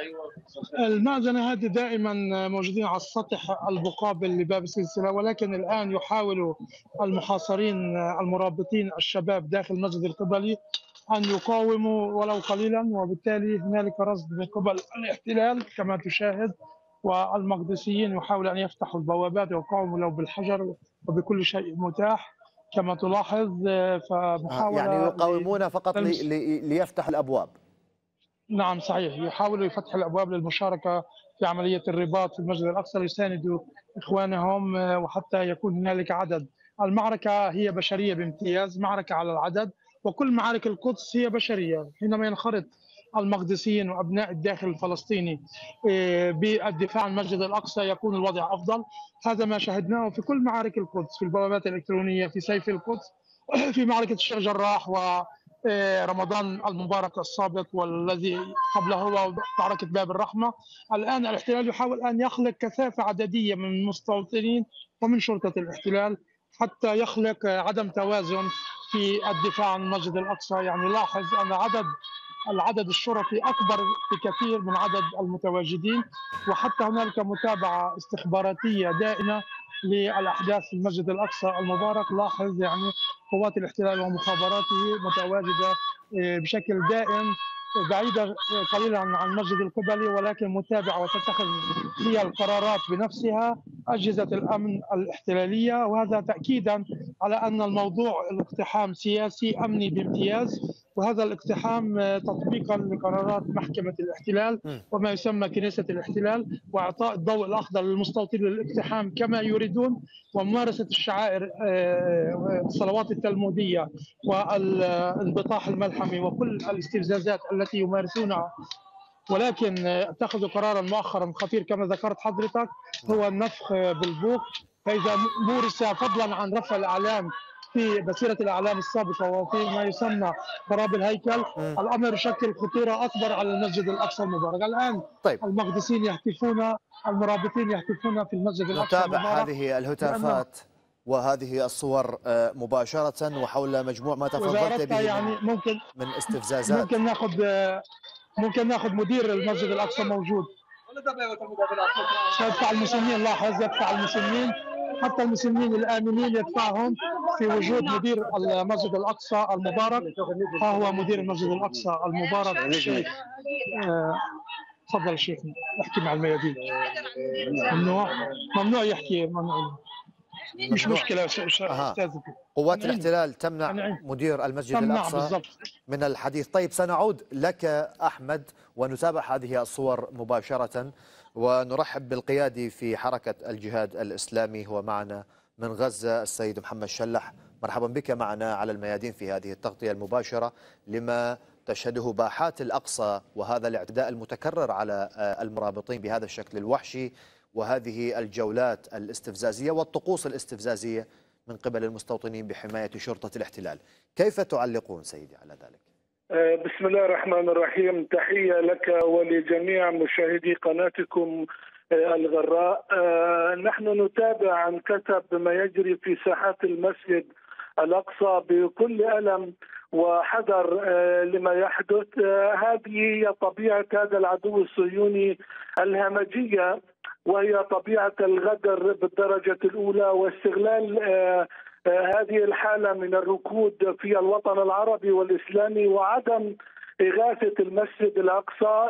المأذنة هذه دائما موجودين على السطح المقابل لباب السلسلة، ولكن الآن يحاول المحاصرين المرابطين الشباب داخل المسجد القبلي أن يقاوموا ولو قليلا، وبالتالي هنالك رصد من قبل الاحتلال كما تشاهد، والمقدسيين يحاولوا أن يفتحوا البوابات ويقاوموا لو بالحجر وبكل شيء متاح كما تلاحظ. فمحاولة يعني يقاومون فقط لي لي ليفتحوا الأبواب. نعم صحيح، يحاولوا يفتحوا الأبواب للمشاركة في عملية الرباط في المسجد الأقصى ليساندوا إخوانهم وحتى يكون هنالك عدد. المعركة هي بشرية بامتياز، معركة على العدد، وكل معارك القدس هي بشرية. حينما ينخرط المقدسيين وأبناء الداخل الفلسطيني بالدفاع عن المسجد الأقصى يكون الوضع أفضل. هذا ما شاهدناه في كل معارك القدس، في البوابات الإلكترونية، في سيف القدس، في معركة الشيخ جراح ورمضان المبارك السابق والذي قبله هو معركة باب الرحمة. الآن الاحتلال يحاول أن يخلق كثافة عددية من المستوطنين ومن شرطة الاحتلال حتى يخلق عدم توازن في الدفاع عن المسجد الأقصى. يعني لاحظ أن عدد العدد الشرطي أكبر بكثير من عدد المتواجدين، وحتى هنالك متابعة استخباراتية دائمة للأحداث في المسجد الأقصى المبارك. لاحظ يعني قوات الاحتلال ومخابراته متواجدة بشكل دائم بعيدة قليلا عن المسجد القبلي، ولكن متابعة وتتخذ هي القرارات بنفسها أجهزة الأمن الاحتلالية، وهذا تأكيدا على أن الموضوع الاقتحام سياسي أمني بامتياز، وهذا الاقتحام تطبيقا لقرارات محكمة الاحتلال وما يسمى كنيسة الاحتلال، وإعطاء الضوء الأخضر للمستوطنين للاقتحام كما يريدون، وممارسة الشعائر الصلوات التلمودية والبطاح الملحمي وكل الاستفزازات التي يمارسونها. ولكن اتخذوا قرارا مؤخرا خطير كما ذكرت حضرتك، هو النفخ بالبوق. فإذا مورس فضلا عن رفع الأعلام في مسيرة الأعلام السابقة وفي ما يسمى خراب الهيكل، الأمر يشكل خطورة أكبر على المسجد الأقصى المبارك. الآن طيب. المقدسين يهتفون، المرابطين يهتفون في المسجد الأقصى المبارك. نتابع هذه الهتافات وهذه الصور مباشرة وحول مجموع ما تفضلت به يعني ممكن من استفزازات. ممكن ناخذ ممكن ناخذ مدير المسجد الأقصى موجود. يدفع المسلمين، لاحظ يدفع المسلمين، حتى المسلمين الآمنين يدفعهم في وجود مدير المسجد الأقصى المبارك. ها هو مدير المسجد الأقصى المبارك الشيخ. تفضل الشيخ احكي مع الميادين. ممنوع ممنوع يحكي، ممنوع. مش مشكلة أستاذ. قوات الاحتلال تمنع مدير المسجد الأقصى بالضبط من الحديث. طيب سنعود لك أحمد ونتابع هذه الصور مباشرة، ونرحب بالقيادي في حركة الجهاد الإسلامي هو معنا من غزة السيد محمد شلح. مرحبا بك معنا على الميادين في هذه التغطية المباشرة لما تشهده باحات الأقصى وهذا الاعتداء المتكرر على المرابطين بهذا الشكل الوحشي، وهذه الجولات الاستفزازية والطقوس الاستفزازية من قبل المستوطنين بحماية شرطة الاحتلال. كيف تعلقون سيدي على ذلك؟ بسم الله الرحمن الرحيم. تحية لك ولجميع مشاهدي قناتكم الغراء. نحن نتابع عن كثب ما يجري في ساحات المسجد الأقصى بكل ألم وحذر لما يحدث. هذه هي طبيعة هذا العدو الصهيوني الهمجية، وهي طبيعة الغدر بالدرجة الأولى واستغلال هذه الحالة من الركود في الوطن العربي والإسلامي وعدم إغاثة المسجد الأقصى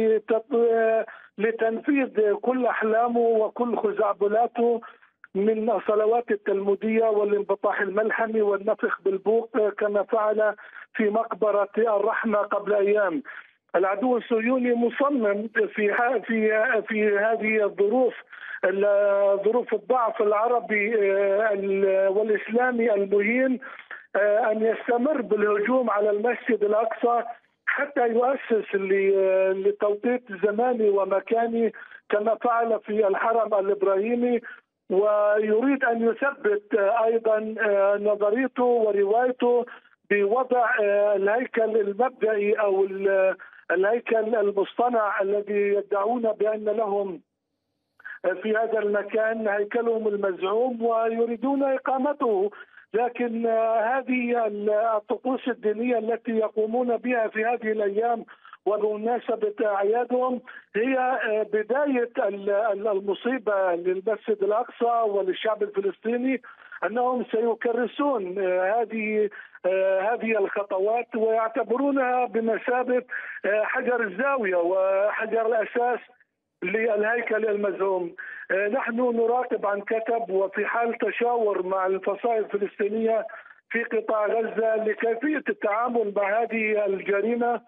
لتنفيذ كل أحلامه وكل خزعبلاته من الصلوات التلمودية والانبطاح الملحمي والنفخ بالبوق كما فعل في مقبرة الرحمة قبل أيام. العدو الصهيوني مصمم في في في هذه الظروف، ظروف الضعف العربي والإسلامي المهين، أن يستمر بالهجوم على المسجد الأقصى حتى يؤسس لتوقيت زماني ومكاني كما فعل في الحرم الإبراهيمي، ويريد أن يثبت أيضا نظريته وروايته بوضع الهيكل المبدئي أو الهيكل المصطنع الذي يدعون بأن لهم في هذا المكان هيكلهم المزعوم ويريدون إقامته. لكن هذه الطقوس الدينية التي يقومون بها في هذه الأيام وبمناسبة أعيادهم هي بداية المصيبة للمسجد الأقصى وللشعب الفلسطيني، أنهم سيكرسون هذه هذه الخطوات ويعتبرونها بمثابة حجر الزاوية وحجر الأساس للهيكل المزعوم. نحن نراقب عن كثب وفي حال تشاور مع الفصائل الفلسطينية في قطاع غزة لكيفية التعامل مع هذه الجريمة،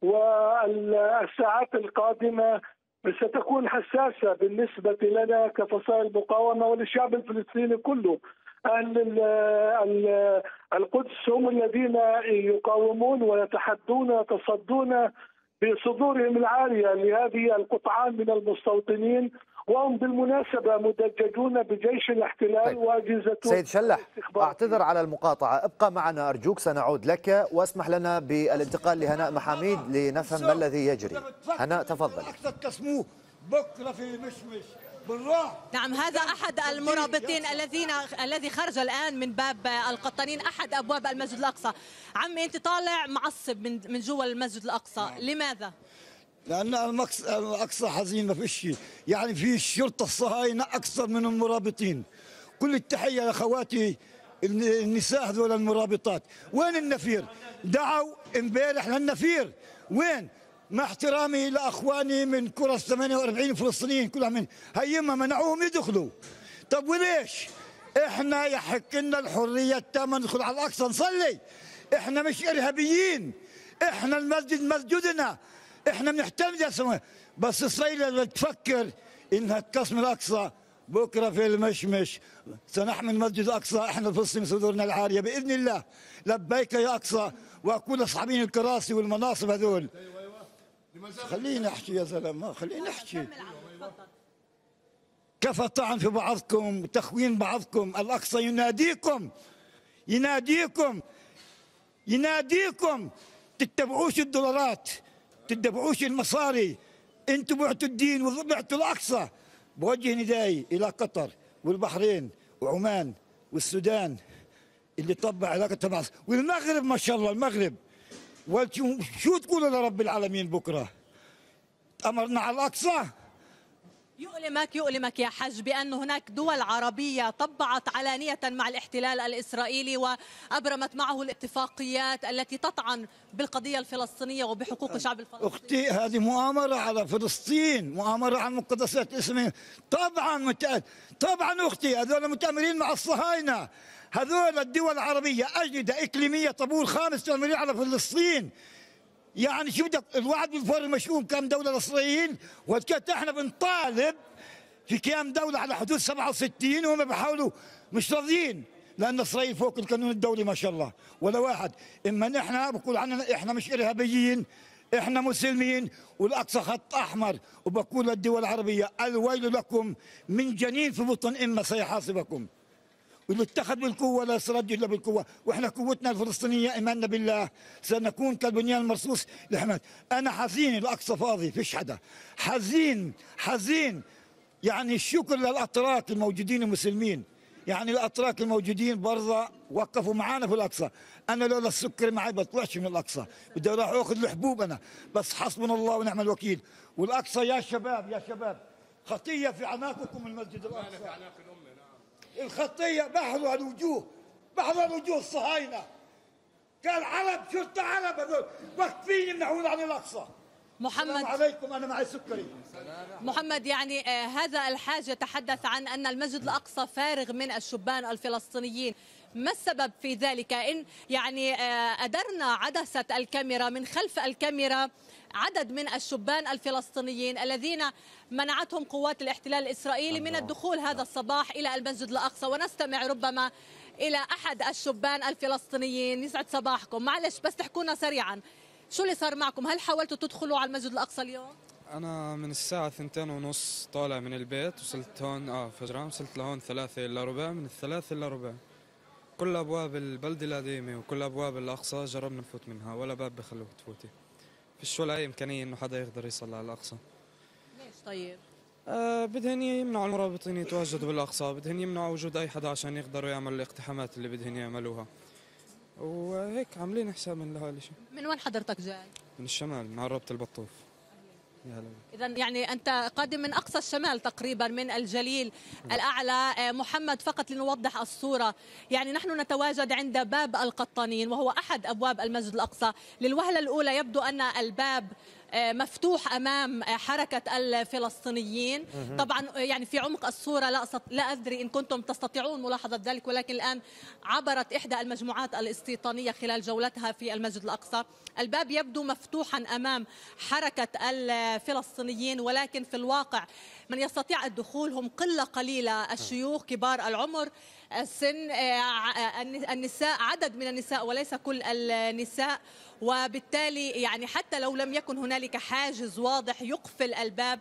والساعات القادمة ستكون حساسة بالنسبة لنا كفصائل مقاومة وللشعب الفلسطيني كله. أهل القدس هم الذين يقاومون ويتحدون ويتصدون بصدورهم العالية لهذه القطعان من المستوطنين، وهم بالمناسبة مدججون بجيش الاحتلال طيب. وأجهزته. سيد شلح أعتذر على المقاطعة، ابقى معنا أرجوك، سنعود لك، واسمح لنا بالانتقال لهناء محاميد لنفهم ما الذي يجري. هناء تفضل. بكرة في مشمش نعم، هذا أحد المرابطين الذين الذي خرج الآن من باب القطانين، أحد أبواب المسجد الأقصى. عمي أنت طالع معصب من من جوا المسجد الأقصى، لماذا؟ لأن الأقصى حزين، ما فيش شيء، يعني في الشرطة الصهاينة أكثر من المرابطين. كل التحية لأخواتي النساء هذول المرابطات. وين النفير؟ دعوا امبارح للنفير، وين؟ مع احترامي لاخواني من كرة ثمانية وأربعين فلسطينيين كلهم من هيما منعوهم يدخلوا. طب وليش؟ احنا يحق لنا الحريه التامه ندخل على الاقصى نصلي. احنا مش ارهابيين، احنا المسجد مسجدنا، احنا بنحترم جسمه. بس اسرائيل لما تفكر انها تقسم الاقصى بكره في المشمش سنحمل مسجد الاقصى، احنا الفلسطينيين صدورنا العاريه باذن الله. لبيك يا اقصى، واكون اصحابين الكراسي والمناصب هذول. خليني احكي يا زلمه، خليني احكي. كفى طعن في بعضكم وتخوين بعضكم. الاقصى يناديكم يناديكم يناديكم. تتبعوش الدولارات، تتبعوش المصاري. انتم بعتوا الدين وبعتوا الاقصى. بوجه ندائي الى قطر والبحرين وعمان والسودان اللي طبع علاقه تبع، والمغرب ما شاء الله المغرب. شو تقولوا لرب العالمين بكره؟ امرنا على الاقصى. يؤلمك يؤلمك يا حج بأن هناك دول عربية طبعت علانية مع الاحتلال الإسرائيلي وأبرمت معه الاتفاقيات التي تطعن بالقضية الفلسطينية وبحقوق الشعب الفلسطيني. أختي هذه مؤامرة على فلسطين، مؤامرة على مقدسات الإسلامية. طبعا متأ... طبعا أختي هذول متآمرين مع الصهاينة. هذول الدول العربية أجندة إقليمية طابور خامس تآمرين على فلسطين. يعني شو بدك الوعد بالفور المشؤوم كم دولة لإسرائيل، وكانت احنا بنطالب في قيام دولة على حدود سبعة وستين وهم بيحاولوا مش راضيين، لأن إسرائيل فوق القانون الدولي ما شاء الله ولا واحد. إما نحن بقول عننا احنا مش إرهابيين، احنا مسلمين، والأقصى خط أحمر. وبقول للدول العربية الويل لكم من جنين في بطن إما سيحاسبكم. واللي اتخذ بالقوه لا يسترد الا بالقوه، واحنا قوتنا الفلسطينيه ايماننا بالله سنكون كالبنيان المرصوص لحمايه. انا حزين الاقصى فاضي فيش حدا. حزين حزين يعني الشكر للاتراك الموجودين المسلمين. يعني الاتراك الموجودين برضه وقفوا معانا في الاقصى. انا لولا السكر معي بطلعش من الاقصى، بدي اروح اخذ الحبوب انا، بس حسبنا الله ونعم الوكيل. والاقصى يا شباب يا شباب خطيه في عناقكم المسجد الاقصى. الخطية بحروا الوجوه، بحروا الوجوه الصهاينة. قال عرب شرطة عرب هذول واقفين يمنعون عن الأقصى. محمد السلام عليكم أنا معي سكري. محمد يعني آه هذا الحاج يتحدث عن أن المسجد الأقصى فارغ من الشبان الفلسطينيين. ما السبب في ذلك؟ إن يعني آه أدرنا عدسة الكاميرا من خلف الكاميرا عدد من الشبان الفلسطينيين الذين منعتهم قوات الاحتلال الإسرائيلي من الدخول هذا الصباح إلى المسجد الأقصى، ونستمع ربما إلى أحد الشبان الفلسطينيين. يسعد صباحكم، معلش بس تحكونا سريعا شو اللي صار معكم؟ هل حاولتوا تدخلوا على المسجد الأقصى اليوم؟ أنا من الساعة ثنتين ونص طالع من البيت، وصلت هون آه فجران، وصلت لهون ثلاثة إلا ربع، من الثلاثة إلا ربع كل أبواب البلدة القديمة وكل أبواب الأقصى جربنا نفوت منها، ولا باب بخلوك تفوتي. فيش ولا أي إمكانية إنه حدا يقدر يصل على الأقصى. ليش طيب؟ آه بدهن يمنعوا المرابطين يتواجدوا بالأقصى، بدهن يمنعوا وجود أي حدا عشان يقدروا يعملوا الاقتحامات اللي بدهن يعملوها. وهيك عاملين حساب من لهذا الشيء. من وين حضرتك جاي؟ من الشمال، من عرابة البطوف. إذا يعني أنت قادم من أقصى الشمال تقريبا، من الجليل الأعلى. محمد فقط لنوضح الصورة، يعني نحن نتواجد عند باب القطانين وهو أحد أبواب المسجد الأقصى. للوهلة الأولى يبدو أن الباب مفتوح أمام حركة الفلسطينيين. طبعا يعني في عمق الصورة لا لا أدري إن كنتم تستطيعون ملاحظة ذلك، ولكن الآن عبرت إحدى المجموعات الاستيطانية خلال جولتها في المسجد الأقصى. الباب يبدو مفتوحا أمام حركة الفلسطينيين، ولكن في الواقع من يستطيع الدخول هم قلة قليلة، الشيوخ كبار العمر السن، النساء، عدد من النساء وليس كل النساء. وبالتالي يعني حتى لو لم يكن هنالك حاجز واضح يقفل الباب،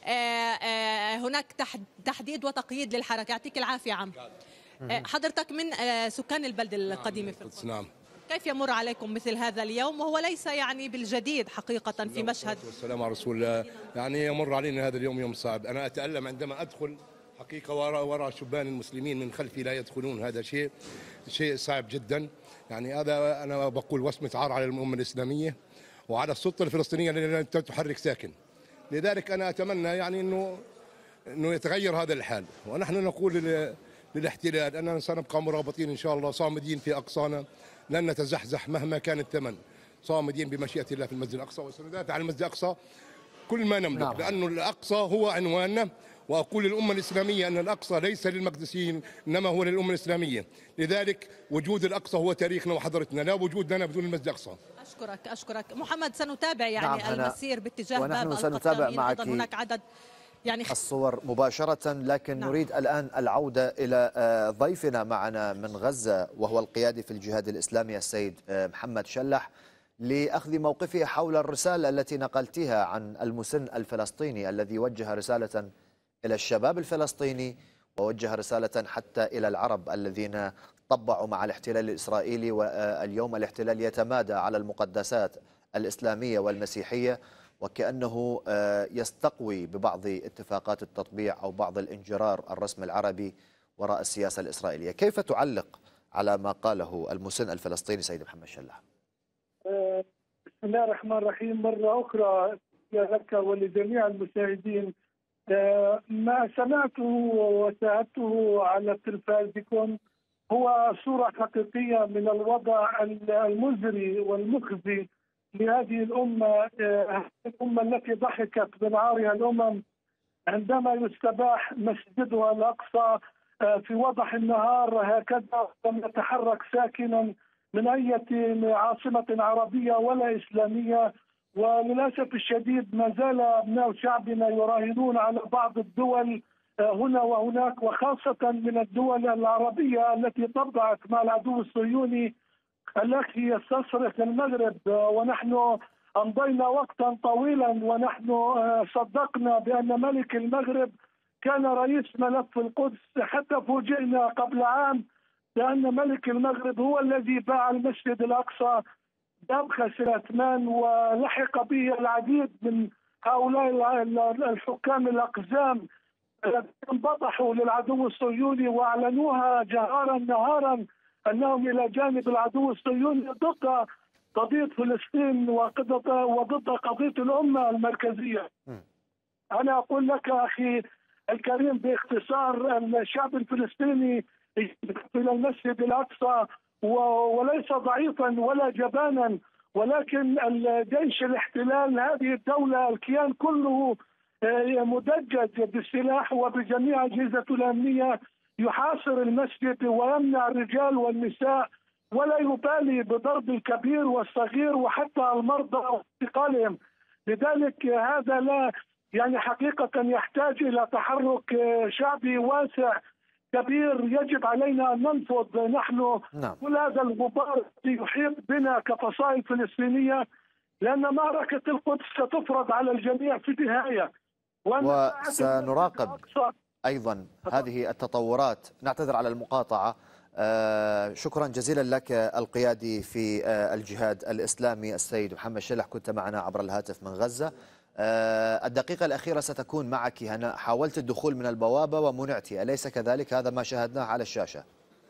هناك تحديد وتقييد للحركة. يعطيك العافية عم. حضرتك من سكان البلدة القديمة في القدس. نعم. كيف يمر عليكم مثل هذا اليوم وهو ليس يعني بالجديد حقيقة في مشهد؟ والسلام على رسول الله. يعني يمر علينا هذا اليوم يوم صعب. أنا أتألم عندما أدخل حقيقة وراء وراء شبان المسلمين من خلفي لا يدخلون. هذا شيء شيء صعب جدا. يعني هذا أنا بقول وصمة عار على الأمة الإسلامية وعلى السلطة الفلسطينية التي لم تحرك ساكن. لذلك أنا أتمنى يعني إنه إنه يتغير هذا الحال. ونحن نقول للاحتلال أننا سنبقى مرابطين إن شاء الله، صامدين في أقصانا، لن نتزحزح مهما كان الثمن، صامدين بمشيئة الله في المسجد الأقصى، وسندافع عن المسجد الأقصى كل ما نملك. نعم. لأنه الأقصى هو عنواننا وأقول للأمة الإسلامية أن الأقصى ليس للمقدسيين إنما هو للأمة الإسلامية. لذلك وجود الأقصى هو تاريخنا وحضارتنا، لا وجود لنا بدون المسجد الأقصى. أشكرك أشكرك محمد. سنتابع يعني نعم المسير باتجاه باب ونحن سنتابع القطامين. معك أيضا هناك عدد يعني الصور مباشرة، لكن نعم. نريد الآن العودة إلى ضيفنا معنا من غزة وهو القيادي في الجهاد الإسلامي السيد محمد شلح لأخذ موقفه حول الرسالة التي نقلتها عن المسن الفلسطيني الذي وجه رسالة إلى الشباب الفلسطيني ووجه رسالة حتى إلى العرب الذين طبعوا مع الاحتلال الإسرائيلي، واليوم الاحتلال يتمادى على المقدسات الإسلامية والمسيحية وكأنه يستقوي ببعض اتفاقات التطبيع أو بعض الانجرار الرسم العربي وراء السياسة الإسرائيلية. كيف تعلق على ما قاله المسن الفلسطيني سيد محمد شلح؟ بسم الله الرحمن الرحيم. مرة أخرى لك ولجميع المشاهدين، ما سمعته وشاهدته على تلفازكم هو صورة حقيقية من الوضع المزري والمخزي لهذه الأمة، الأمة التي ضحكت من عارها الأمم عندما يستباح مسجدها الأقصى في وضح النهار هكذا، لم يتحرك ساكنا من أي عاصمة عربية ولا إسلامية. وللأسف الشديد ما زال أبناء شعبنا يراهنون على بعض الدول هنا وهناك، وخاصة من الدول العربية التي طبعت مع العدو الصهيوني التي يستصرخ المغرب. ونحن أمضينا وقتا طويلا ونحن صدقنا بأن ملك المغرب كان رئيس ملف القدس، حتى فوجئنا قبل عام بأن ملك المغرب هو الذي باع المسجد الأقصى بأبخس الأثمان، ولحق به العديد من هؤلاء الحكام الأقزام الذين انبطحوا للعدو الصهيوني وأعلنوها جهارا نهارا أنهم إلى جانب العدو الصهيوني ضد قضية فلسطين وضد قضية الأمة المركزية. أنا أقول لك أخي الكريم باختصار، الشعب الفلسطيني إلى المسجد الأقصى وليس ضعيفا ولا جبانا، ولكن الجيش الاحتلال هذه الدولة الكيان كله مدجج بالسلاح وبجميع أجهزته الأمنية يحاصر المسجد ويمنع الرجال والنساء ولا يبالي بضرب الكبير والصغير وحتى المرضى واعتقالهم. لذلك هذا لا يعني حقيقة يحتاج إلى تحرك شعبي واسع كبير. يجب علينا أن ننفض نحن نعم. كل هذا الغبار الذي يحيط بنا كفصائل فلسطينية، لأن معركة القدس ستفرض على الجميع في النهاية. وسنراقب أيضا هذه التطورات. نعتذر على المقاطعة. آه شكرا جزيلا لك القيادي في آه الجهاد الإسلامي السيد محمد شلح، كنت معنا عبر الهاتف من غزة. آه الدقيقة الأخيرة ستكون معك هنا. حاولت الدخول من البوابة ومنعت، أليس كذلك؟ هذا ما شاهدناه على الشاشة.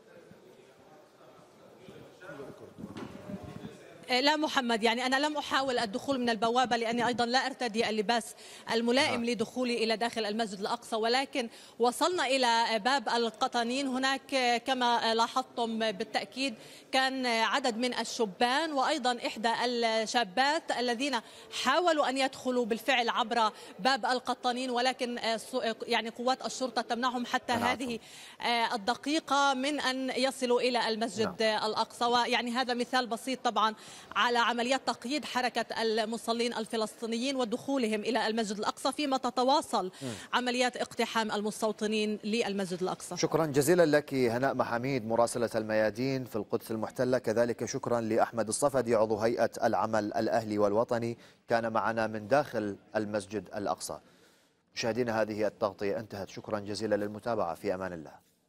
لا محمد، يعني أنا لم أحاول الدخول من البوابة لأني أيضا لا أرتدي اللباس الملائم آه. لدخولي إلى داخل المسجد الأقصى، ولكن وصلنا إلى باب القطنين. هناك كما لاحظتم بالتأكيد كان عدد من الشبان وأيضا إحدى الشابات الذين حاولوا أن يدخلوا بالفعل عبر باب القطنين، ولكن يعني قوات الشرطة تمنعهم حتى نعم. هذه الدقيقة من أن يصلوا إلى المسجد نعم. الأقصى. ويعني هذا مثال بسيط طبعا على عمليات تقييد حركة المصلين الفلسطينيين ودخولهم إلى المسجد الأقصى، فيما تتواصل م. عمليات اقتحام المستوطنين للمسجد الأقصى. شكرا جزيلا لك هناء محاميد مراسلة الميادين في القدس المحتلة. كذلك شكرا لأحمد الصفدي عضو هيئة العمل الأهلي والوطني، كان معنا من داخل المسجد الأقصى. مشاهدينا، هذه التغطية انتهت. شكرا جزيلا للمتابعة، في أمان الله.